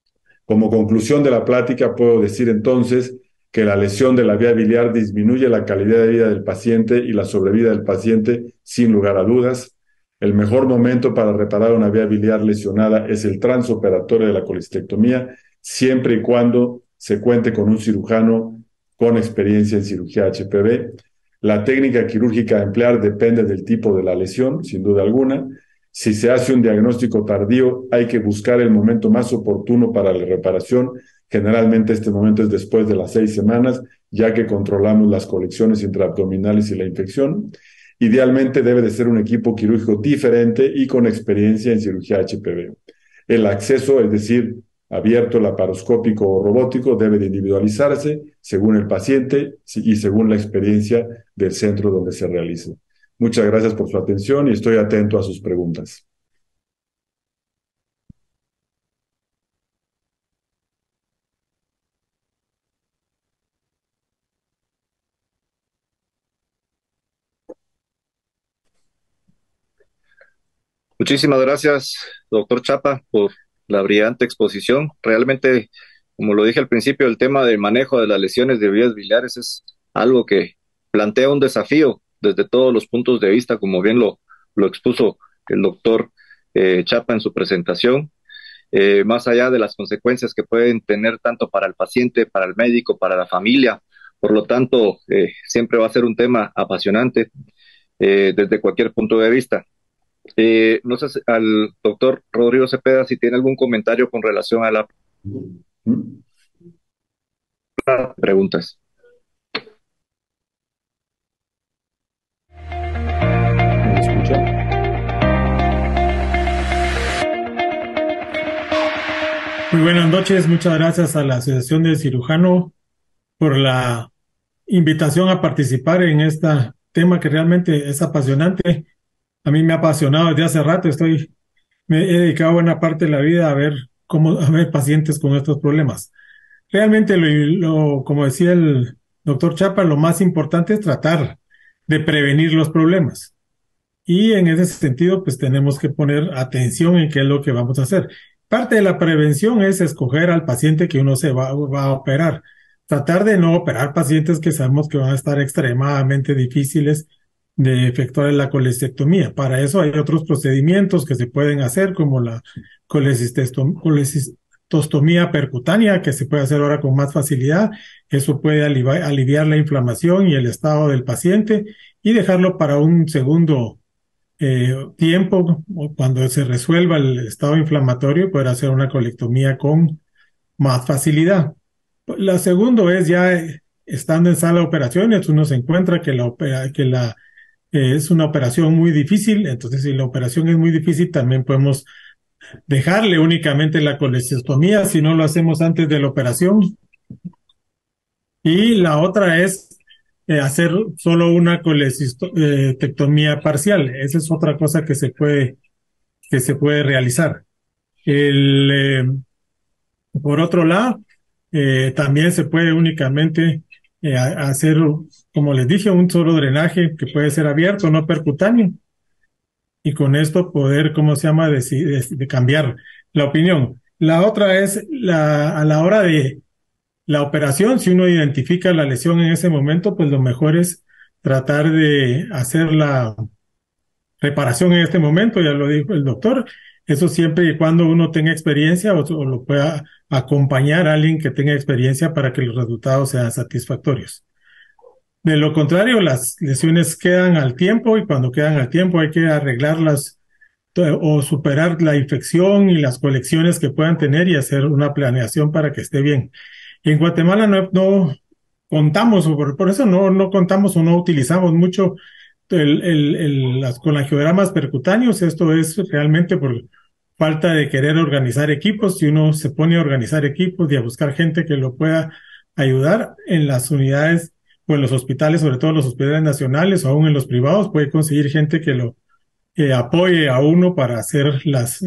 Como conclusión de la plática, puedo decir entonces que la lesión de la vía biliar disminuye la calidad de vida del paciente y la sobrevida del paciente sin lugar a dudas. El mejor momento para reparar una vía biliar lesionada es el transoperatorio de la colistectomía, siempre y cuando se cuente con un cirujano con experiencia en cirugía HPV. La técnica quirúrgica a emplear depende del tipo de la lesión, sin duda alguna. Si se hace un diagnóstico tardío, hay que buscar el momento más oportuno para la reparación. Generalmente este momento es después de las 6 semanas, ya que controlamos las colecciones intraabdominales y la infección. Idealmente debe de ser un equipo quirúrgico diferente y con experiencia en cirugía HPV. El acceso, es decir, abierto, laparoscópico o robótico, debe de individualizarse según el paciente y según la experiencia del centro donde se realice. Muchas gracias por su atención y estoy atento a sus preguntas. Muchísimas gracias, doctor Chapa, por la brillante exposición. Realmente, como lo dije al principio, el tema del manejo de las lesiones de vías biliares es algo que plantea un desafío desde todos los puntos de vista, como bien lo expuso el doctor Chapa en su presentación, más allá de las consecuencias que pueden tener tanto para el paciente, para el médico, para la familia. Por lo tanto, siempre va a ser un tema apasionante desde cualquier punto de vista. No sé al doctor Rodrigo Cepeda si tiene algún comentario con relación a las ¿Mm? preguntas. ¿Me escucha? Muy buenas noches, muchas gracias a la Asociación del Cirujano por la invitación a participar en este tema que realmente es apasionante. A mí me ha apasionado desde hace rato, me he dedicado buena parte de la vida a ver a ver pacientes con estos problemas. Realmente, como decía el doctor Chapa, lo más importante es tratar de prevenir los problemas. Y en ese sentido, pues tenemos que poner atención en qué es lo que vamos a hacer. Parte de la prevención es escoger al paciente que uno va a operar. Tratar de no operar pacientes que sabemos que van a estar extremadamente difíciles de efectuar en la colecistectomía. Para eso hay otros procedimientos que se pueden hacer, como la colecistostomía percutánea, que se puede hacer ahora con más facilidad. Eso puede aliviar la inflamación y el estado del paciente y dejarlo para un segundo tiempo, cuando se resuelva el estado inflamatorio, poder hacer una colectomía con más facilidad. La segundo es ya estando en sala de operaciones, uno se encuentra que es una operación muy difícil, entonces si la operación es muy difícil, también podemos dejarle únicamente la colecistectomía si no lo hacemos antes de la operación. Y la otra es hacer solo una colecistectomía parcial. Esa es otra cosa que se puede realizar. El, eh, por otro lado, también se puede únicamente hacer, como les dije, un solo drenaje que puede ser abierto, no percutáneo, y con esto poder, ¿cómo se llama?, de cambiar la opinión. La otra es a la hora de la operación, si uno identifica la lesión en ese momento, pues lo mejor es tratar de hacer la reparación en este momento, ya lo dijo el doctor. Eso siempre y cuando uno tenga experiencia o lo pueda acompañar a alguien que tenga experiencia para que los resultados sean satisfactorios. De lo contrario, las lesiones quedan al tiempo y cuando quedan al tiempo hay que arreglarlas o superar la infección y las colecciones que puedan tener y hacer una planeación para que esté bien. Y en Guatemala no contamos, o por eso no contamos o no utilizamos mucho las colangiogramas percutáneos. Esto es realmente por falta de querer organizar equipos. Si uno se pone a organizar equipos y a buscar gente que lo pueda ayudar en las unidades o en los hospitales, sobre todo en los hospitales nacionales o aún en los privados, puede conseguir gente que lo apoye a uno para hacer las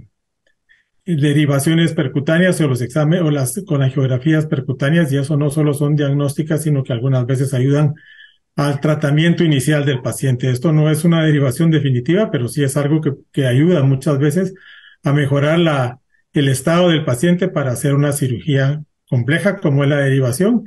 derivaciones percutáneas o los exámenes o las colangiografías percutáneas, y eso no solo son diagnósticas, sino que algunas veces ayudan al tratamiento inicial del paciente. Esto no es una derivación definitiva, pero sí es algo que ayuda muchas veces a mejorar el estado del paciente para hacer una cirugía compleja como es la derivación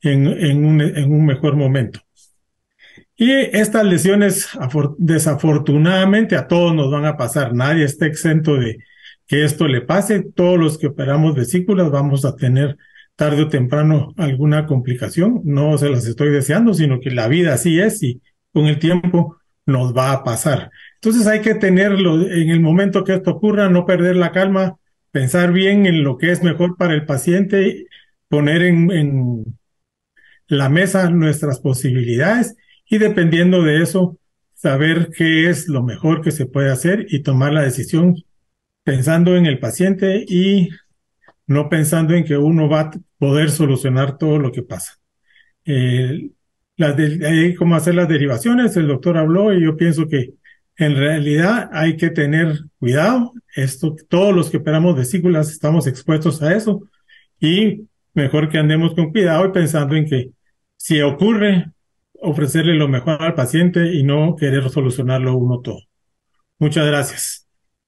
en un mejor momento. Y estas lesiones, desafortunadamente, a todos nos van a pasar. Nadie está exento de que esto le pase. Todos los que operamos vesículas vamos a tener tarde o temprano alguna complicación. No se las estoy deseando, sino que la vida así es y con el tiempo nos va a pasar. Entonces hay que tenerlo en el momento que esto ocurra, no perder la calma, pensar bien en lo que es mejor para el paciente, poner en la mesa nuestras posibilidades y dependiendo de eso, saber qué es lo mejor que se puede hacer y tomar la decisión pensando en el paciente y no pensando en que uno va a poder solucionar todo lo que pasa. Eh, cómo hacer las derivaciones, el doctor habló y yo pienso que en realidad hay que tener cuidado. Todos los que operamos vesículas estamos expuestos a eso y mejor que andemos con cuidado y pensando en que si ocurre, ofrecerle lo mejor al paciente y no querer solucionarlo uno todo. Muchas gracias.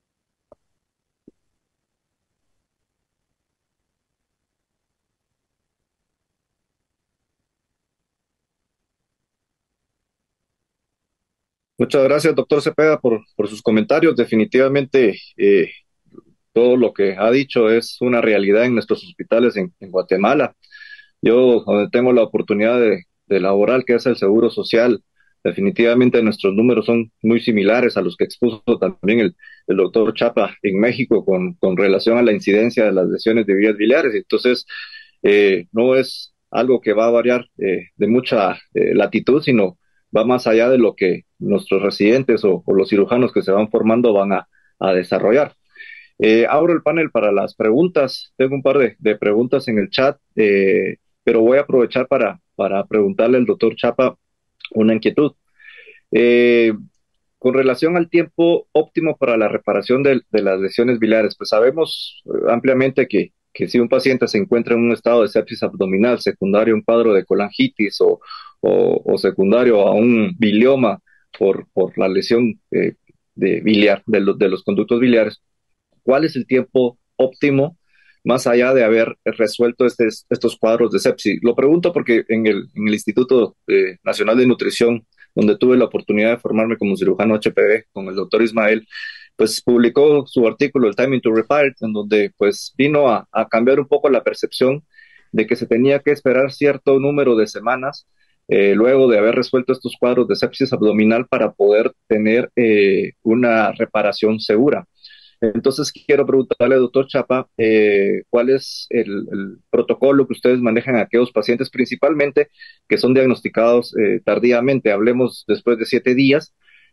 Muchas gracias, doctor Cepeda, por sus comentarios. Definitivamente, todo lo que ha dicho es una realidad en nuestros hospitales en Guatemala. Yo, donde tengo la oportunidad de laborar, que es el Seguro Social, definitivamente nuestros números son muy similares a los que expuso también el doctor Chapa en México con relación a la incidencia de las lesiones de vías biliares. Entonces, no es algo que va a variar de mucha latitud, sino va más allá de lo que nuestros residentes o los cirujanos que se van formando van a desarrollar. Abro el panel para las preguntas. Tengo un par de preguntas en el chat, pero voy a aprovechar para preguntarle al doctor Chapa una inquietud. Eh, con relación al tiempo óptimo para la reparación de las lesiones biliares, pues sabemos ampliamente que si un paciente se encuentra en un estado de sepsis abdominal secundario a un cuadro de colangitis o secundario a un bilioma por la lesión de biliar, de los conductos biliares, ¿cuál es el tiempo óptimo más allá de haber resuelto estos cuadros de sepsis? Lo pregunto porque en el Instituto Nacional de Nutrición, donde tuve la oportunidad de formarme como cirujano HPV con el doctor Ismael, pues publicó su artículo, el Timing to Repair, en donde pues vino a cambiar un poco la percepción de que se tenía que esperar cierto número de semanas luego de haber resuelto estos cuadros de sepsis abdominal para poder tener una reparación segura. Entonces quiero preguntarle, doctor Chapa, ¿cuál es el protocolo que ustedes manejan a aquellos pacientes principalmente que son diagnosticados tardíamente? Hablemos después de 7 días,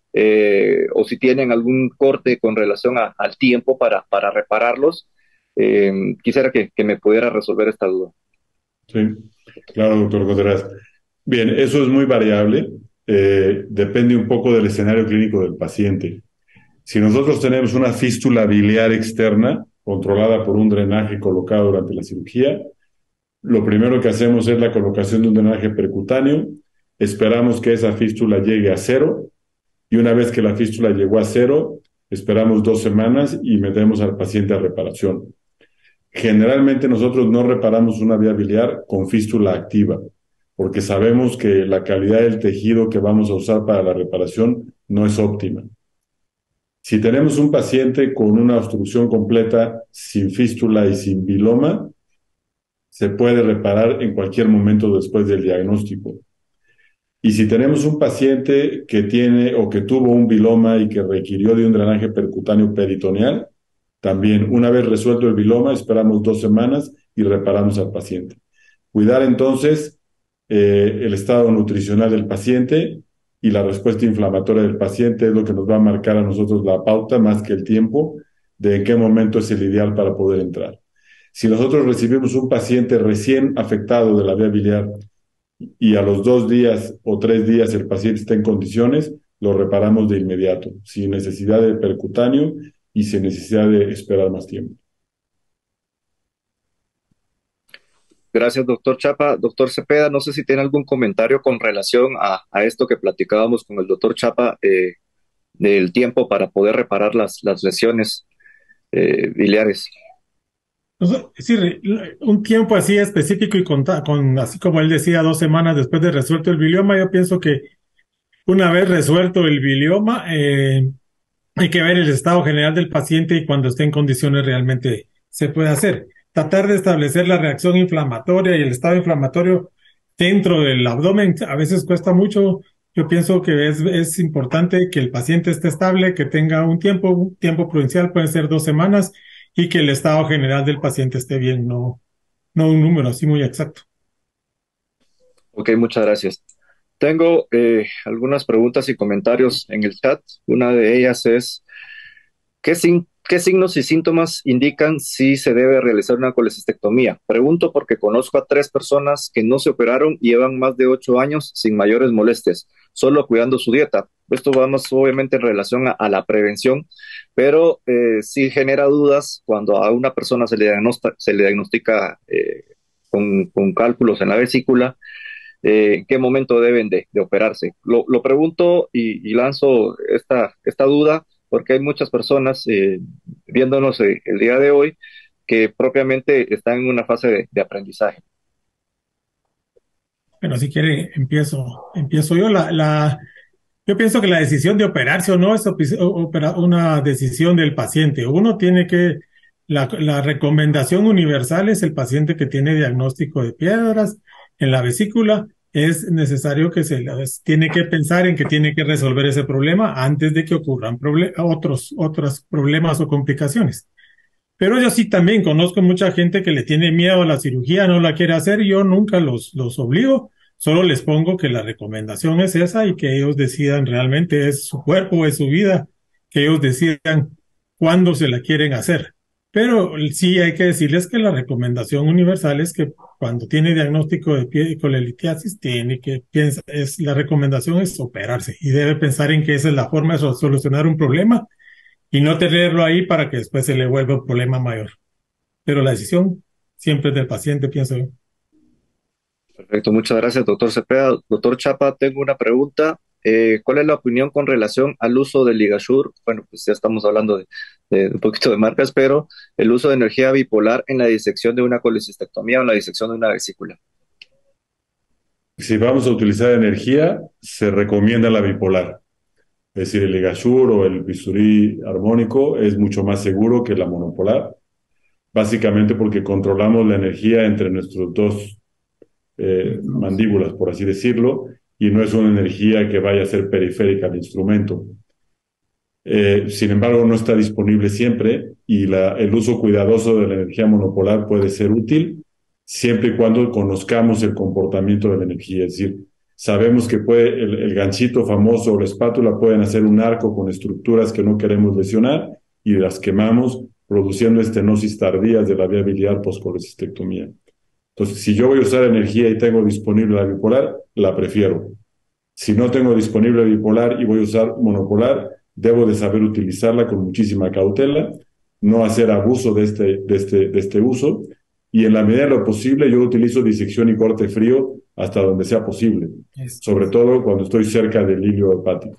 o si tienen algún corte con relación al tiempo para repararlos. Quisiera que me pudiera resolver esta duda. Sí, claro, doctor Contreras. Bien, eso es muy variable. Depende un poco del escenario clínico del paciente. Si nosotros tenemos una fístula biliar externa controlada por un drenaje colocado durante la cirugía, lo primero que hacemos es la colocación de un drenaje percutáneo. Esperamos que esa fístula llegue a 0 y una vez que la fístula llegó a 0, esperamos 2 semanas y metemos al paciente a reparación. Generalmente nosotros no reparamos una vía biliar con fístula activa, porque sabemos que la calidad del tejido que vamos a usar para la reparación no es óptima. Si tenemos un paciente con una obstrucción completa, sin fístula y sin biloma, se puede reparar en cualquier momento después del diagnóstico. Y si tenemos un paciente que tiene o que tuvo un biloma y que requirió de un drenaje percutáneo peritoneal, también una vez resuelto el biloma, esperamos 2 semanas y reparamos al paciente. Cuidar entonces el estado nutricional del paciente y la respuesta inflamatoria del paciente es lo que nos va a marcar a nosotros la pauta más que el tiempo de en qué momento es el ideal para poder entrar. Si nosotros recibimos un paciente recién afectado de la vía biliar y a los 2 días o 3 días el paciente está en condiciones, lo reparamos de inmediato, sin necesidad de percutáneo y sin necesidad de esperar más tiempo. Gracias, doctor Chapa. Doctor Cepeda, no sé si tiene algún comentario con relación a esto que platicábamos con el doctor Chapa del tiempo para poder reparar las lesiones biliares. Es decir, un tiempo así específico y así como él decía, 2 semanas después de resuelto el bilioma, yo pienso que una vez resuelto el bilioma, hay que ver el estado general del paciente y cuando esté en condiciones realmente se puede hacer. Tratar de establecer la reacción inflamatoria y el estado inflamatorio dentro del abdomen a veces cuesta mucho. Yo pienso que es importante que el paciente esté estable, que tenga un tiempo prudencial, pueden ser 2 semanas, y que el estado general del paciente esté bien, no un número así muy exacto. Ok, muchas gracias. Tengo algunas preguntas y comentarios en el chat. Una de ellas es, ¿qué signos y síntomas indican si se debe realizar una colecistectomía? Pregunto porque conozco a 3 personas que no se operaron y llevan más de 8 años sin mayores molestias, solo cuidando su dieta. Esto va más obviamente en relación a la prevención, pero sí genera dudas cuando a una persona se le diagnostica con cálculos en la vesícula. ¿En qué momento deben de operarse? Lo pregunto y lanzo esta duda porque hay muchas personas viéndonos el día de hoy que propiamente están en una fase de aprendizaje. Bueno, si quiere, empiezo yo. Yo pienso que la decisión de operarse o no es una decisión del paciente. La recomendación universal es el paciente que tiene diagnóstico de piedras en la vesícula, es necesario que tiene que pensar en que tiene que resolver ese problema antes de que ocurran otros problemas o complicaciones. Pero yo sí también conozco mucha gente que le tiene miedo a la cirugía, no la quiere hacer, y yo nunca los obligo, solo les pongo que la recomendación es esa y que ellos decidan realmente, es su cuerpo, es su vida, que ellos decidan cuándo se la quieren hacer. Pero sí hay que decirles que la recomendación universal es que cuando tiene diagnóstico de pie colelitiasis, la recomendación es operarse y debe pensar en que esa es la forma de solucionar un problema y no tenerlo ahí para que después se le vuelva un problema mayor. Pero la decisión siempre es del paciente, pienso yo. Perfecto, muchas gracias, doctor Cepeda. Doctor Chapa, tengo una pregunta. ¿Cuál es la opinión con relación al uso del Ligasure? Bueno, pues ya estamos hablando de un poquito de marcas, pero el uso de energía bipolar en la disección de una colecistectomía o en la disección de una vesícula. Si vamos a utilizar energía, se recomienda la bipolar. Es decir, el Ligashur o el bisturí armónico es mucho más seguro que la monopolar, básicamente porque controlamos la energía entre nuestros dos mandíbulas, por así decirlo, y no es una energía que vaya a ser periférica al instrumento. Sin embargo, no está disponible siempre y el uso cuidadoso de la energía monopolar puede ser útil siempre y cuando conozcamos el comportamiento de la energía. Es decir, sabemos que el ganchito famoso o la espátula pueden hacer un arco con estructuras que no queremos lesionar y las quemamos produciendo estenosis tardías de la vía biliar postcolecistectomía. Entonces, si yo voy a usar energía y tengo disponible la bipolar, la prefiero. Si no tengo disponible bipolar y voy a usar monopolar, debo de saber utilizarla con muchísima cautela, no hacer abuso de este uso, y en la medida de lo posible yo utilizo disección y corte frío hasta donde sea posible, sobre todo cuando estoy cerca del hilio hepático.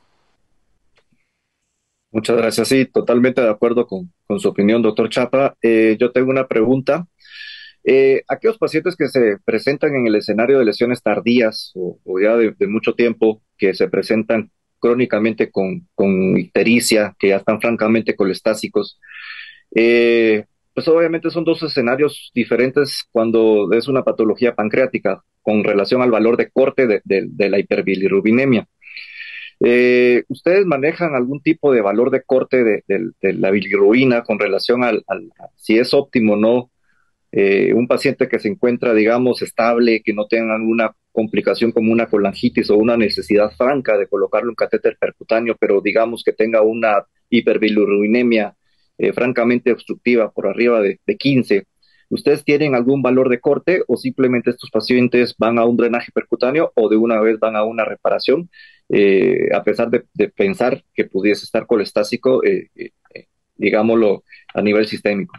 Muchas gracias. Sí, totalmente de acuerdo con su opinión, doctor Chapa. Yo tengo una pregunta. Aquellos pacientes que se presentan en el escenario de lesiones tardías o ya de mucho tiempo, que se presentan crónicamente con ictericia, que ya están francamente colestásicos, pues obviamente son dos escenarios diferentes cuando es una patología pancreática con relación al valor de corte de la hiperbilirrubinemia. ¿Ustedes manejan algún tipo de valor de corte de la bilirrubina con relación si es óptimo o no? Un paciente que se encuentra, digamos, estable, que no tenga alguna complicación como una colangitis o una necesidad franca de colocarle un catéter percutáneo, pero digamos que tenga una hiperbilirrubinemia francamente obstructiva por arriba de 15. ¿Ustedes tienen algún valor de corte o simplemente estos pacientes van a un drenaje percutáneo o de una vez van a una reparación, a pesar de pensar que pudiese estar colestásico, digámoslo, a nivel sistémico?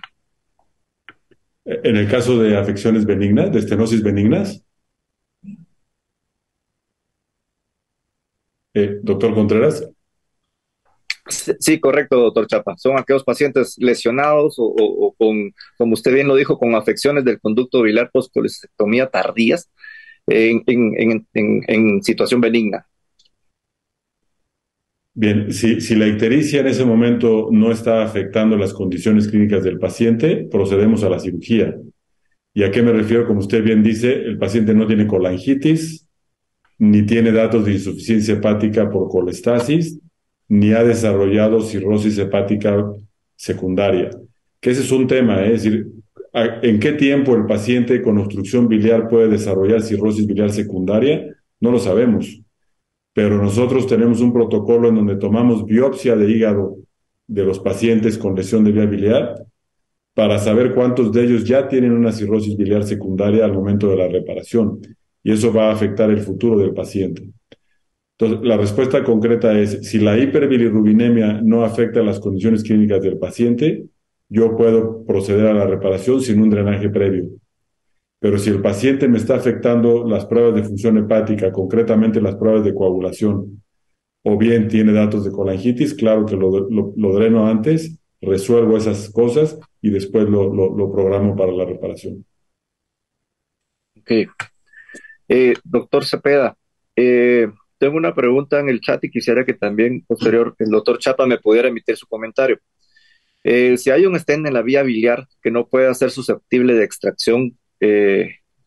En el caso de afecciones benignas, de estenosis benignas, doctor Contreras. Sí, sí, correcto, doctor Chapa. Son aquellos pacientes lesionados o con, como usted bien lo dijo, con afecciones del conducto biliar postcolecistectomía tardías en situación benigna. Bien, si la ictericia en ese momento no está afectando las condiciones clínicas del paciente, procedemos a la cirugía. ¿Y a qué me refiero? Como usted bien dice, el paciente no tiene colangitis, ni tiene datos de insuficiencia hepática por colestasis, ni ha desarrollado cirrosis hepática secundaria. Que ese es un tema, ¿eh? Es decir, ¿en qué tiempo el paciente con obstrucción biliar puede desarrollar cirrosis biliar secundaria? No lo sabemos, pero nosotros tenemos un protocolo en donde tomamos biopsia de hígado de los pacientes con lesión de vía biliar para saber cuántos de ellos ya tienen una cirrosis biliar secundaria al momento de la reparación. Y eso va a afectar el futuro del paciente. Entonces, la respuesta concreta es, si la hiperbilirrubinemia no afecta las condiciones clínicas del paciente, yo puedo proceder a la reparación sin un drenaje previo. Pero si el paciente me está afectando las pruebas de función hepática, concretamente las pruebas de coagulación, o bien tiene datos de colangitis, claro que lo dreno antes, resuelvo esas cosas y después lo programo para la reparación. Ok. Doctor Cepeda, tengo una pregunta en el chat y quisiera que también posterior el doctor Chapa me pudiera emitir su comentario. Si hay un stent en la vía biliar que no pueda ser susceptible de extracción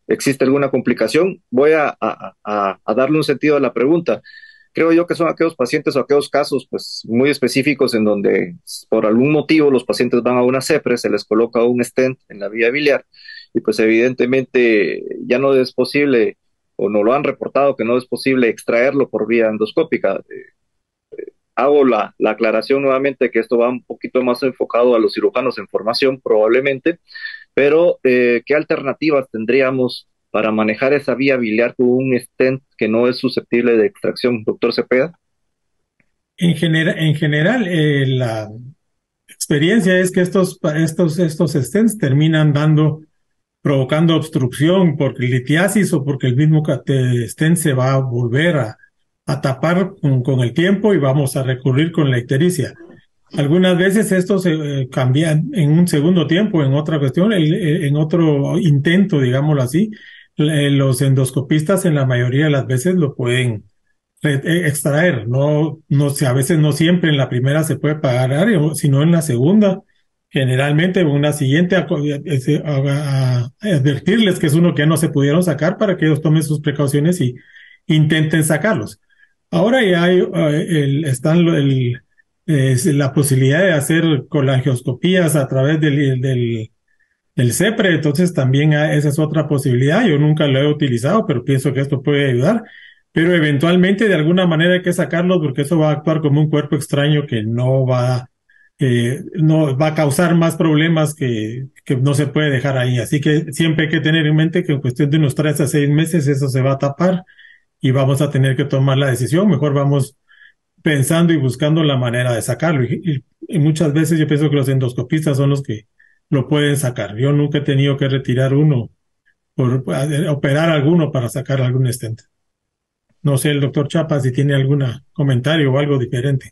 existe alguna complicación. Voy a darle un sentido a la pregunta. Creo yo que son aquellos pacientes o aquellos casos pues muy específicos en donde por algún motivo los pacientes van a una CEPRE, se les coloca un stent en la vía biliar y pues evidentemente ya no es posible o no lo han reportado que no es posible extraerlo por vía endoscópica. Hago la aclaración nuevamente que esto va un poquito más enfocado a los cirujanos en formación probablemente, pero ¿qué alternativas tendríamos para manejar esa vía biliar con un stent que no es susceptible de extracción, doctor Cepeda? En general, la experiencia es que estos stents terminan provocando obstrucción por litiasis o porque el mismo stent se va a volver a tapar con el tiempo y vamos a recurrir con la ictericia. Algunas veces esto se cambia en un segundo tiempo, en otra cuestión, en otro intento, digámoslo así. Los endoscopistas en la mayoría de las veces lo pueden extraer. No sé, a veces no siempre en la primera se puede pagar, sino en la segunda. Generalmente en una siguiente a advertirles que es uno que no se pudieron sacar para que ellos tomen sus precauciones y intenten sacarlos. Ahora ya la posibilidad de hacer colangioscopías a través del CEPRE, entonces también esa es otra posibilidad. Yo nunca lo he utilizado, pero pienso que esto puede ayudar. Pero eventualmente de alguna manera hay que sacarlos porque eso va a actuar como un cuerpo extraño que no va a causar más problemas que no se puede dejar ahí. Así que siempre hay que tener en mente que en cuestión de unos 3 a 6 meses eso se va a tapar y vamos a tener que tomar la decisión. Mejor vamos pensando y buscando la manera de sacarlo. Y muchas veces yo pienso que los endoscopistas son los que lo pueden sacar. Yo nunca he tenido que retirar uno, operar alguno para sacar algún stent. No sé, el doctor Chapa, si tiene algún comentario o algo diferente.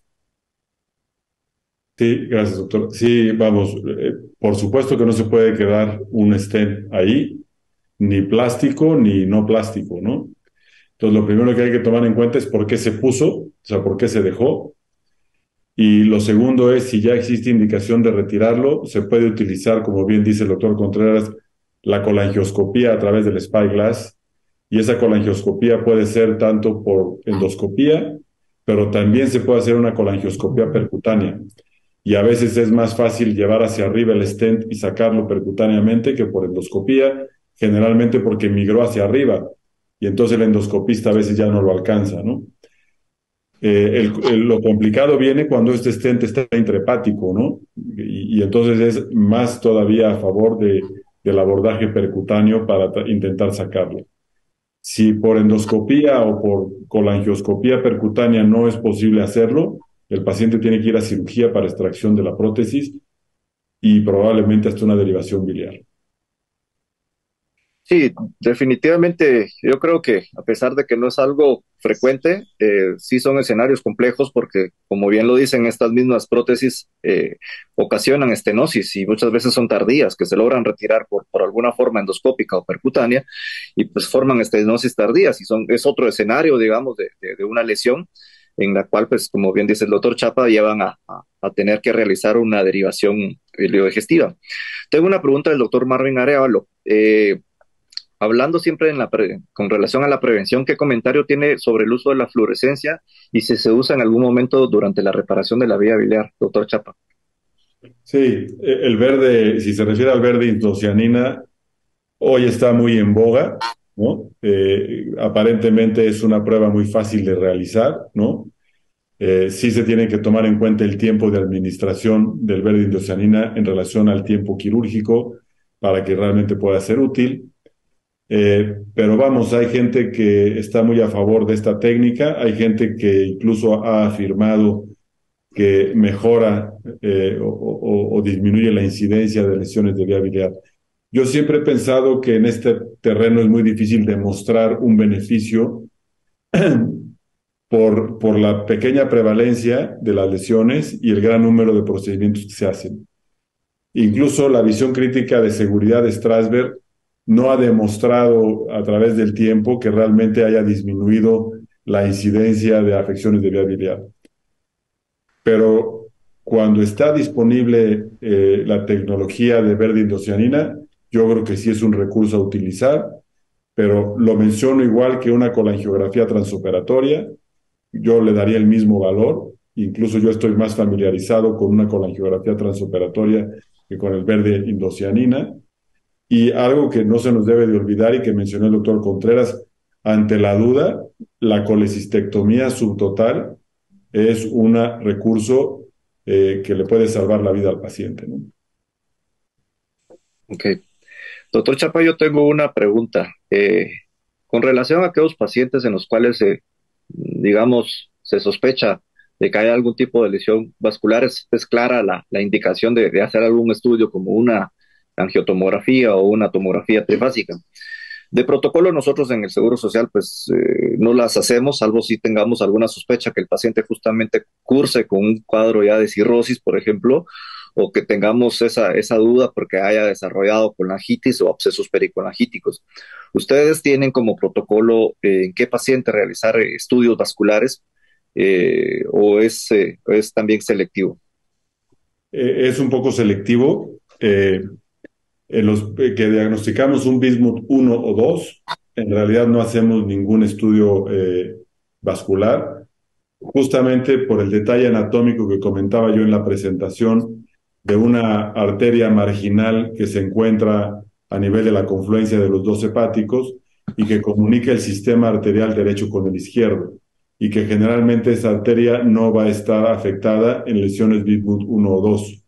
Sí, gracias, doctor. Sí, vamos, por supuesto que no se puede quedar un stent ahí, ni plástico ni no plástico, ¿no? Entonces, lo primero que hay que tomar en cuenta es por qué se puso, o sea, por qué se dejó. Y lo segundo es, si ya existe indicación de retirarlo, se puede utilizar, como bien dice el doctor Contreras, la colangioscopía a través del spyglass. Y esa colangioscopía puede ser tanto por endoscopía, pero también se puede hacer una colangioscopía percutánea. Y a veces es más fácil llevar hacia arriba el stent y sacarlo percutáneamente que por endoscopía, generalmente porque migró hacia arriba. Y entonces el endoscopista a veces ya no lo alcanza, ¿no? Lo complicado viene cuando este stent está intrahepático, ¿no? Y entonces es más todavía a favor del abordaje percutáneo para intentar sacarlo. Si por endoscopía o por colangioscopía percutánea no es posible hacerlo, el paciente tiene que ir a cirugía para extracción de la prótesis y probablemente hasta una derivación biliar. Sí, definitivamente yo creo que a pesar de que no es algo frecuente, sí son escenarios complejos porque, como bien lo dicen, estas mismas prótesis ocasionan estenosis y muchas veces son tardías, que se logran retirar por alguna forma endoscópica o percutánea y pues forman estenosis tardías y es otro escenario, digamos, de una lesión en la cual, pues, como bien dice el doctor Chapa, llevan a tener que realizar una derivación biliodigestiva. Tengo una pregunta del doctor Marvin Arevalo. Hablando siempre con relación a la prevención, ¿qué comentario tiene sobre el uso de la fluorescencia y si se usa en algún momento durante la reparación de la vía biliar, doctor Chapa? Sí, el verde, si se refiere al verde indocianina, hoy está muy en boga, ¿no? Aparentemente es una prueba muy fácil de realizar, ¿no? Sí se tiene que tomar en cuenta el tiempo de administración del verde indocianina en relación al tiempo quirúrgico para que realmente pueda ser útil. Pero vamos, hay gente que está muy a favor de esta técnica, hay gente que incluso ha afirmado que mejora o disminuye la incidencia de lesiones de vía biliar. Yo siempre he pensado que en este terreno es muy difícil demostrar un beneficio por la pequeña prevalencia de las lesiones y el gran número de procedimientos que se hacen. Incluso la visión crítica de seguridad de Strasberg no ha demostrado a través del tiempo que realmente haya disminuido la incidencia de afecciones de vía biliar. Pero cuando está disponible la tecnología de verde indocianina, yo creo que sí es un recurso a utilizar pero lo menciono igual que una colangiografía transoperatoria. Yo le daría el mismo valor. Incluso yo estoy más familiarizado con una colangiografía transoperatoria que con el verde indocianina. Y algo que no se nos debe de olvidar y que mencionó el doctor Contreras, ante la duda, la colecistectomía subtotal es un recurso que le puede salvar la vida al paciente, ¿no? Ok. Doctor Chapa, yo tengo una pregunta. Con relación a aquellos pacientes en los cuales, digamos, se sospecha de que hay algún tipo de lesión vascular, es clara la indicación de hacer algún estudio como una angiotomografía o una tomografía trifásica. De protocolo nosotros en el Seguro Social pues no las hacemos, salvo si tengamos alguna sospecha que el paciente justamente curse con un cuadro ya de cirrosis, por ejemplo, o que tengamos esa duda porque haya desarrollado colangitis o abscesos pericolangíticos. ¿Ustedes tienen como protocolo en qué paciente realizar estudios vasculares o es también selectivo? Es un poco selectivo. En los que diagnosticamos un bismuth 1 o 2, en realidad no hacemos ningún estudio vascular, justamente por el detalle anatómico que comentaba yo en la presentación de una arteria marginal que se encuentra a nivel de la confluencia de los dos hepáticos y que comunica el sistema arterial derecho con el izquierdo, y que generalmente esa arteria no va a estar afectada en lesiones bismuth 1 o 2.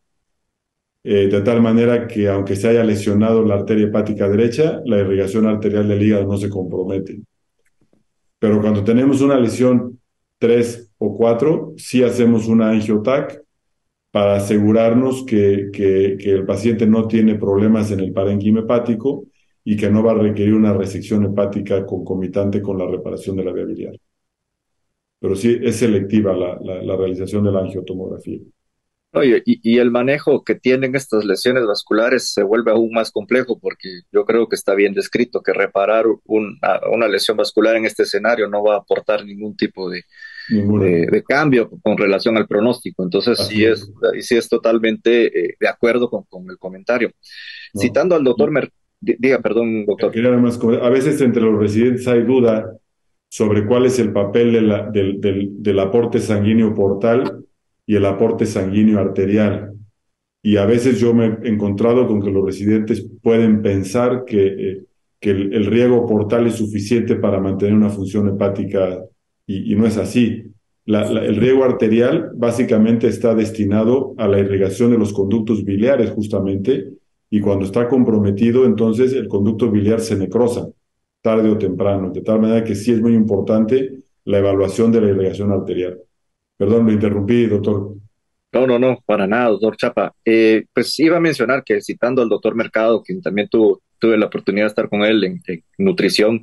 De tal manera que aunque se haya lesionado la arteria hepática derecha, la irrigación arterial del hígado no se compromete. Pero cuando tenemos una lesión 3 o 4, sí hacemos una angiotac para asegurarnos que el paciente no tiene problemas en el parénquima hepático y que no va a requerir una resección hepática concomitante con la reparación de la vía biliar. Pero sí es selectiva la realización de la angiotomografía. Oye, y el manejo que tienen estas lesiones vasculares se vuelve aún más complejo porque yo creo que está bien descrito que reparar una lesión vascular en este escenario no va a aportar ningún tipo Ninguna. de cambio con relación al pronóstico. Entonces, Así es. sí es totalmente de acuerdo con el comentario. ¿No? Citando al doctor diga, perdón, doctor. Quería nada más a veces entre los residentes hay duda sobre cuál es el papel del aporte sanguíneo portal y el aporte sanguíneo arterial. Y a veces yo me he encontrado con que los residentes pueden pensar que el riego portal es suficiente para mantener una función hepática y no es así. El riego arterial básicamente está destinado a la irrigación de los conductos biliares justamente, y cuando está comprometido entonces el conducto biliar se necrosa tarde o temprano, de tal manera que sí es muy importante la evaluación de la irrigación arterial. Perdón, lo interrumpí, doctor. No, no, no, para nada, doctor Chapa. Pues iba a mencionar que citando al doctor Mercado, quien también tuve la oportunidad de estar con él en nutrición,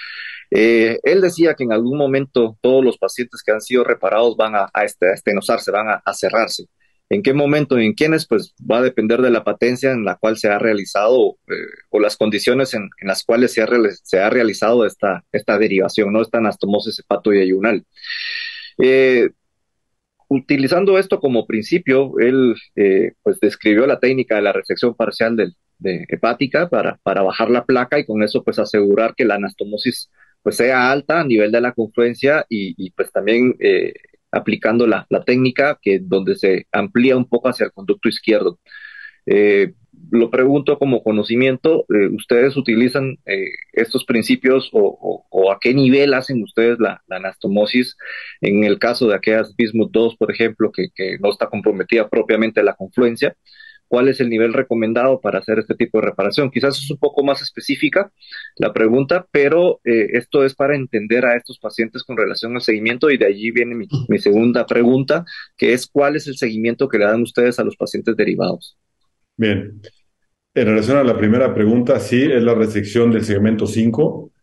él decía que en algún momento todos los pacientes que han sido reparados van a estenosarse, van a cerrarse. ¿En qué momento y en quiénes? Pues va a depender de la patencia en la cual se ha realizado o las condiciones en las cuales se ha realizado esta derivación, ¿no? Esta anastomosis hepatoyeyunal. Eh, Utilizando esto como principio, él pues describió la técnica de la resección parcial de hepática para bajar la placa y con eso pues asegurar que la anastomosis pues sea alta a nivel de la confluencia y pues también aplicando la técnica que donde se amplía un poco hacia el conducto izquierdo. Lo pregunto como conocimiento, ¿ustedes utilizan estos principios o a qué nivel hacen ustedes la anastomosis en el caso de aquellas bismuth 2, por ejemplo, que no está comprometida propiamente la confluencia? ¿Cuál es el nivel recomendado para hacer este tipo de reparación? Quizás es un poco más específica la pregunta, pero esto es para entender a estos pacientes con relación al seguimiento y de allí viene mi segunda pregunta, que es ¿cuál es el seguimiento que le dan ustedes a los pacientes derivados? Bien, en relación a la primera pregunta, sí, es la resección del segmento 5,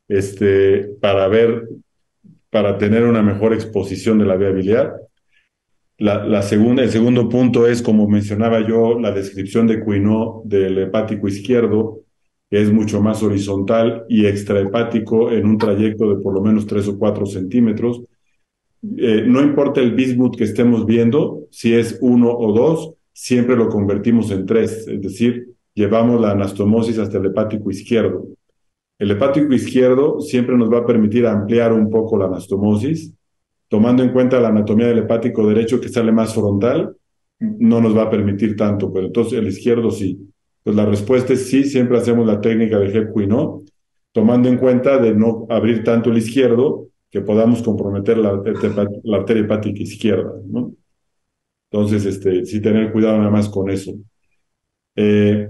para tener una mejor exposición de la vía biliar. El segundo punto es, como mencionaba yo, la descripción de Quinault del hepático izquierdo, que es mucho más horizontal y extrahepático en un trayecto de por lo menos 3 o 4 centímetros. No importa el bismuth que estemos viendo, si es 1 o 2, siempre lo convertimos en 3, es decir, llevamos la anastomosis hasta el hepático izquierdo. El hepático izquierdo siempre nos va a permitir ampliar un poco la anastomosis, tomando en cuenta la anatomía del hepático derecho que sale más frontal, no nos va a permitir tanto, pero entonces el izquierdo sí. Pues la respuesta es sí, siempre hacemos la técnica de HEP-Quino, tomando en cuenta de no abrir tanto el izquierdo que podamos comprometer la arteria hepática izquierda, ¿no? Entonces, sí tener cuidado nada más con eso. Eh,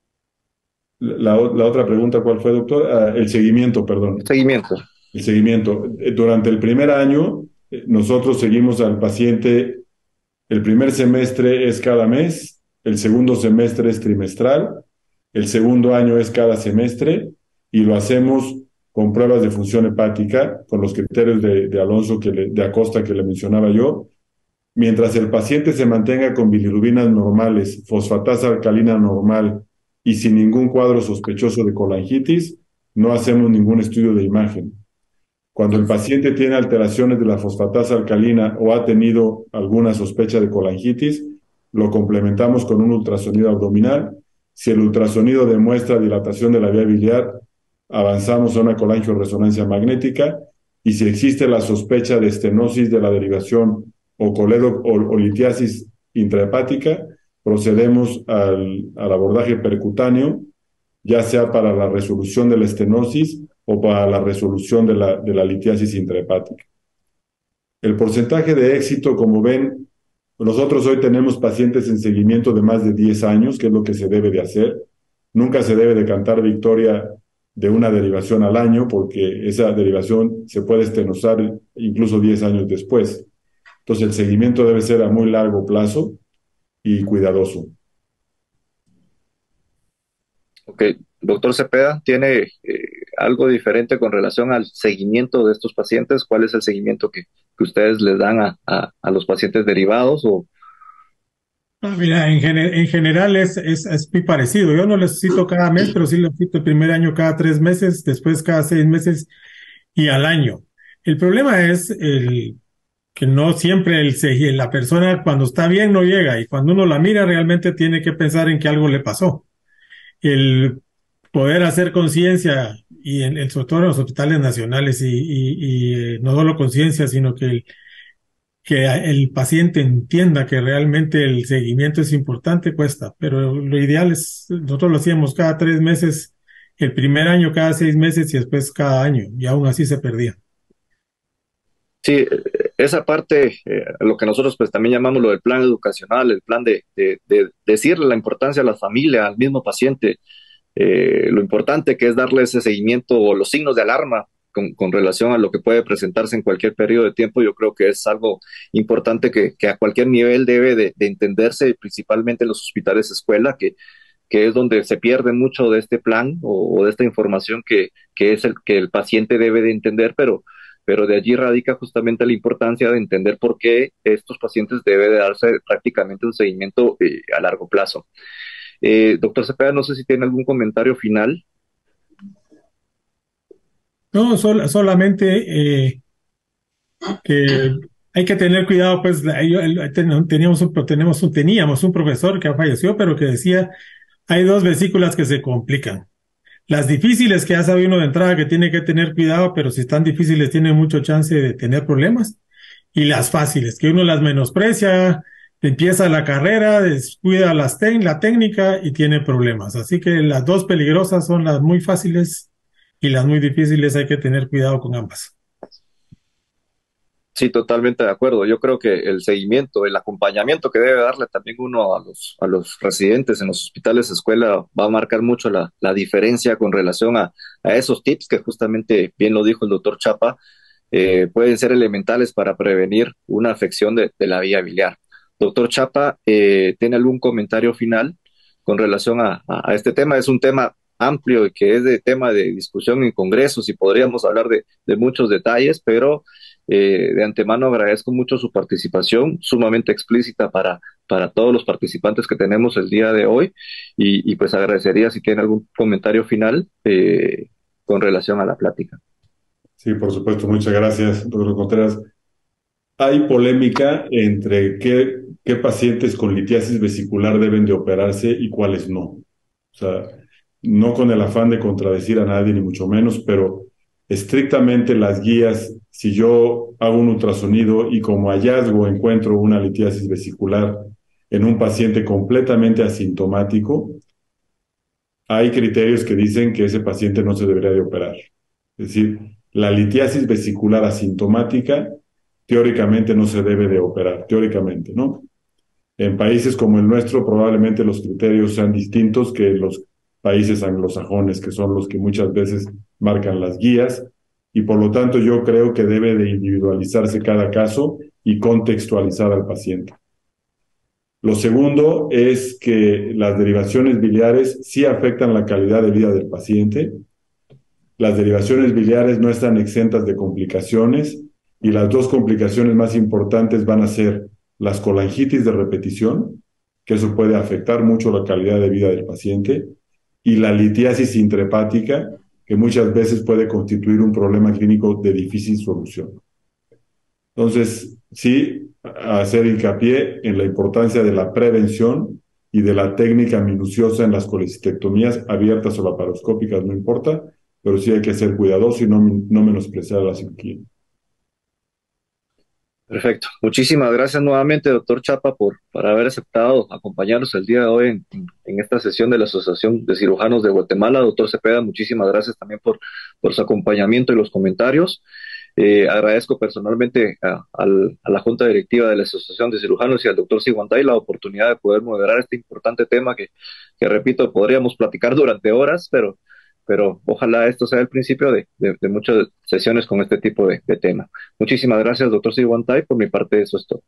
la otra pregunta, ¿cuál fue, doctor? El seguimiento, perdón. Seguimiento. El seguimiento. Durante el primer año, nosotros seguimos al paciente. El primer semestre es cada mes, el segundo semestre es trimestral, el segundo año es cada semestre y lo hacemos con pruebas de función hepática, con los criterios de Alonso, de Acosta que le mencionaba yo. Mientras el paciente se mantenga con bilirubinas normales, fosfatasa alcalina normal y sin ningún cuadro sospechoso de colangitis, no hacemos ningún estudio de imagen. Cuando el paciente tiene alteraciones de la fosfatasa alcalina o ha tenido alguna sospecha de colangitis, lo complementamos con un ultrasonido abdominal. Si el ultrasonido demuestra dilatación de la vía biliar, avanzamos a una colangioresonancia magnética. Y si existe la sospecha de estenosis de la derivación o litiasis intrahepática, procedemos al abordaje percutáneo, ya sea para la resolución de la estenosis o para la resolución de la litiasis intrahepática. El porcentaje de éxito, como ven, nosotros hoy tenemos pacientes en seguimiento de más de 10 años, que es lo que se debe de hacer. Nunca se debe de cantar victoria de una derivación al año, porque esa derivación se puede estenosar incluso 10 años después. Entonces el seguimiento debe ser a muy largo plazo y cuidadoso. Ok, doctor Cepeda, ¿tiene algo diferente con relación al seguimiento de estos pacientes? ¿Cuál es el seguimiento que ustedes les dan a los pacientes derivados? Mira, en general es muy parecido. Yo no les cito cada mes, pero sí les cito el primer año cada 3 meses, después cada 6 meses y al año. El problema es que no siempre la persona cuando está bien no llega y cuando uno la mira realmente tiene que pensar en que algo le pasó. El poder hacer conciencia y sobre todo en los hospitales nacionales no solo conciencia, sino que el paciente entienda que realmente el seguimiento es importante, cuesta, pero lo ideal es, nosotros lo hacíamos cada 3 meses, el primer año cada 6 meses y después cada año, y aún así se perdía. Sí, esa parte, lo que nosotros pues también llamamos lo del plan educacional, el plan de decirle la importancia a la familia, al mismo paciente, lo importante que es darle ese seguimiento o los signos de alarma con relación a lo que puede presentarse en cualquier periodo de tiempo. Yo creo que es algo importante que a cualquier nivel debe de entenderse, principalmente en los hospitales escuela, que es donde se pierde mucho de este plan o de esta información que es el que el paciente debe de entender, pero de allí radica justamente la importancia de entender por qué estos pacientes debe de darse prácticamente un seguimiento a largo plazo. Doctor Cepeda, no sé si tiene algún comentario final. No, solamente que hay que tener cuidado, pues teníamos un profesor que falleció, pero que decía, hay dos vesículas que se complican. Las difíciles que ya sabe uno de entrada que tiene que tener cuidado, pero si están difíciles tiene mucho chance de tener problemas. Y las fáciles, que uno las menosprecia, empieza la carrera, descuida la técnica y tiene problemas. Así que las dos peligrosas son las muy fáciles y las muy difíciles, hay que tener cuidado con ambas. Sí, totalmente de acuerdo. Yo creo que el seguimiento, el acompañamiento que debe darle también uno a los residentes en los hospitales escuela va a marcar mucho la diferencia con relación a esos tips que justamente bien lo dijo el doctor Chapa, pueden ser elementales para prevenir una afección de la vía biliar. Doctor Chapa, ¿tiene algún comentario final con relación a este tema? Es un tema amplio y que es de tema de discusión en congresos y podríamos hablar de muchos detalles, pero de antemano agradezco mucho su participación, sumamente explícita para todos los participantes que tenemos el día de hoy y pues agradecería si tiene algún comentario final con relación a la plática. Sí, por supuesto. Muchas gracias, doctor Contreras. Hay polémica entre qué pacientes con litiasis vesicular deben de operarse y cuáles no. O sea, no con el afán de contradecir a nadie, ni mucho menos, pero estrictamente las guías, si yo hago un ultrasonido y como hallazgo encuentro una litiasis vesicular en un paciente completamente asintomático, hay criterios que dicen que ese paciente no se debería de operar. Es decir, la litiasis vesicular asintomática teóricamente no se debe de operar, teóricamente, ¿no? En países como el nuestro probablemente los criterios sean distintos que los países anglosajones, que son los que muchas veces marcan las guías, y por lo tanto yo creo que debe de individualizarse cada caso y contextualizar al paciente. Lo segundo es que las derivaciones biliares sí afectan la calidad de vida del paciente. Las derivaciones biliares no están exentas de complicaciones y las dos complicaciones más importantes van a ser las colangitis de repetición, que eso puede afectar mucho la calidad de vida del paciente, y la litiasis intrahepática, que muchas veces puede constituir un problema clínico de difícil solución. Entonces, sí, hacer hincapié en la importancia de la prevención y de la técnica minuciosa en las colecistectomías abiertas o laparoscópicas, no importa, pero sí hay que ser cuidadoso y no menospreciar la cirugía. Perfecto. Muchísimas gracias nuevamente, doctor Chapa, por haber aceptado acompañarnos el día de hoy en esta sesión de la Asociación de Cirujanos de Guatemala. Doctor Cepeda, muchísimas gracias también por su acompañamiento y los comentarios. Agradezco personalmente a la Junta Directiva de la Asociación de Cirujanos y al doctor Siguantay la oportunidad de poder moderar este importante tema que repito, podríamos platicar durante horas, pero ojalá esto sea el principio de muchas sesiones con este tipo de tema. Muchísimas gracias, doctor Siguantay. Por mi parte, eso es todo.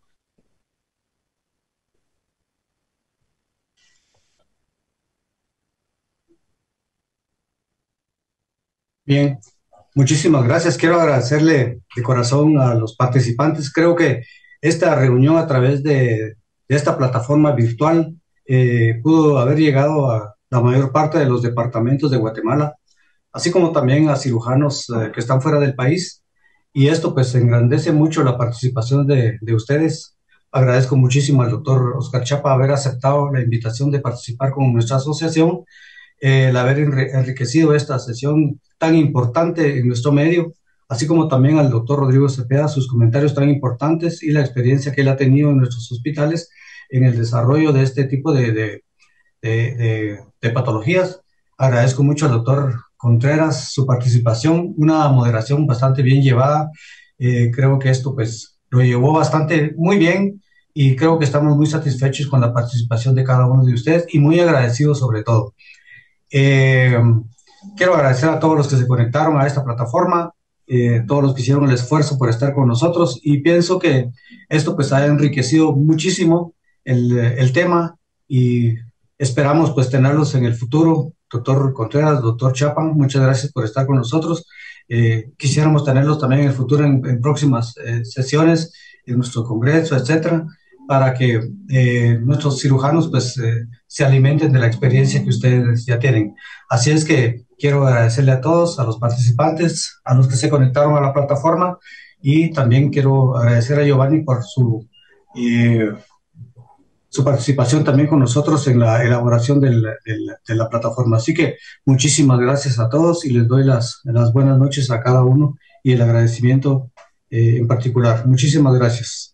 Bien, muchísimas gracias. Quiero agradecerle de corazón a los participantes. Creo que esta reunión a través de esta plataforma virtual pudo haber llegado a la mayor parte de los departamentos de Guatemala, así como también a cirujanos que están fuera del país. Y esto pues engrandece mucho la participación de ustedes. Agradezco muchísimo al doctor Oscar Chapa haber aceptado la invitación de participar con nuestra asociación, el haber enriquecido esta sesión tan importante en nuestro medio, así como también al doctor Rodrigo Cepeda, sus comentarios tan importantes y la experiencia que él ha tenido en nuestros hospitales en el desarrollo de este tipo de patologías. Agradezco mucho al doctor Contreras su participación, una moderación bastante bien llevada. Creo que esto pues lo llevó bastante muy bien y creo que estamos muy satisfechos con la participación de cada uno de ustedes y muy agradecidos sobre todo. Eh, Quiero agradecer a todos los que se conectaron a esta plataforma, todos los que hicieron el esfuerzo por estar con nosotros y pienso que esto pues ha enriquecido muchísimo el tema y esperamos pues tenerlos en el futuro. Doctor Contreras, doctor Chapa, muchas gracias por estar con nosotros. Quisiéramos tenerlos también en el futuro en próximas sesiones, en nuestro congreso, etcétera, para que nuestros cirujanos pues se alimenten de la experiencia que ustedes ya tienen. Así es que quiero agradecerle a todos, a los participantes, a los que se conectaron a la plataforma y también quiero agradecer a Giovanni por su participación también con nosotros en la elaboración de la plataforma. Así que muchísimas gracias a todos y les doy las buenas noches a cada uno y el agradecimiento en particular. Muchísimas gracias.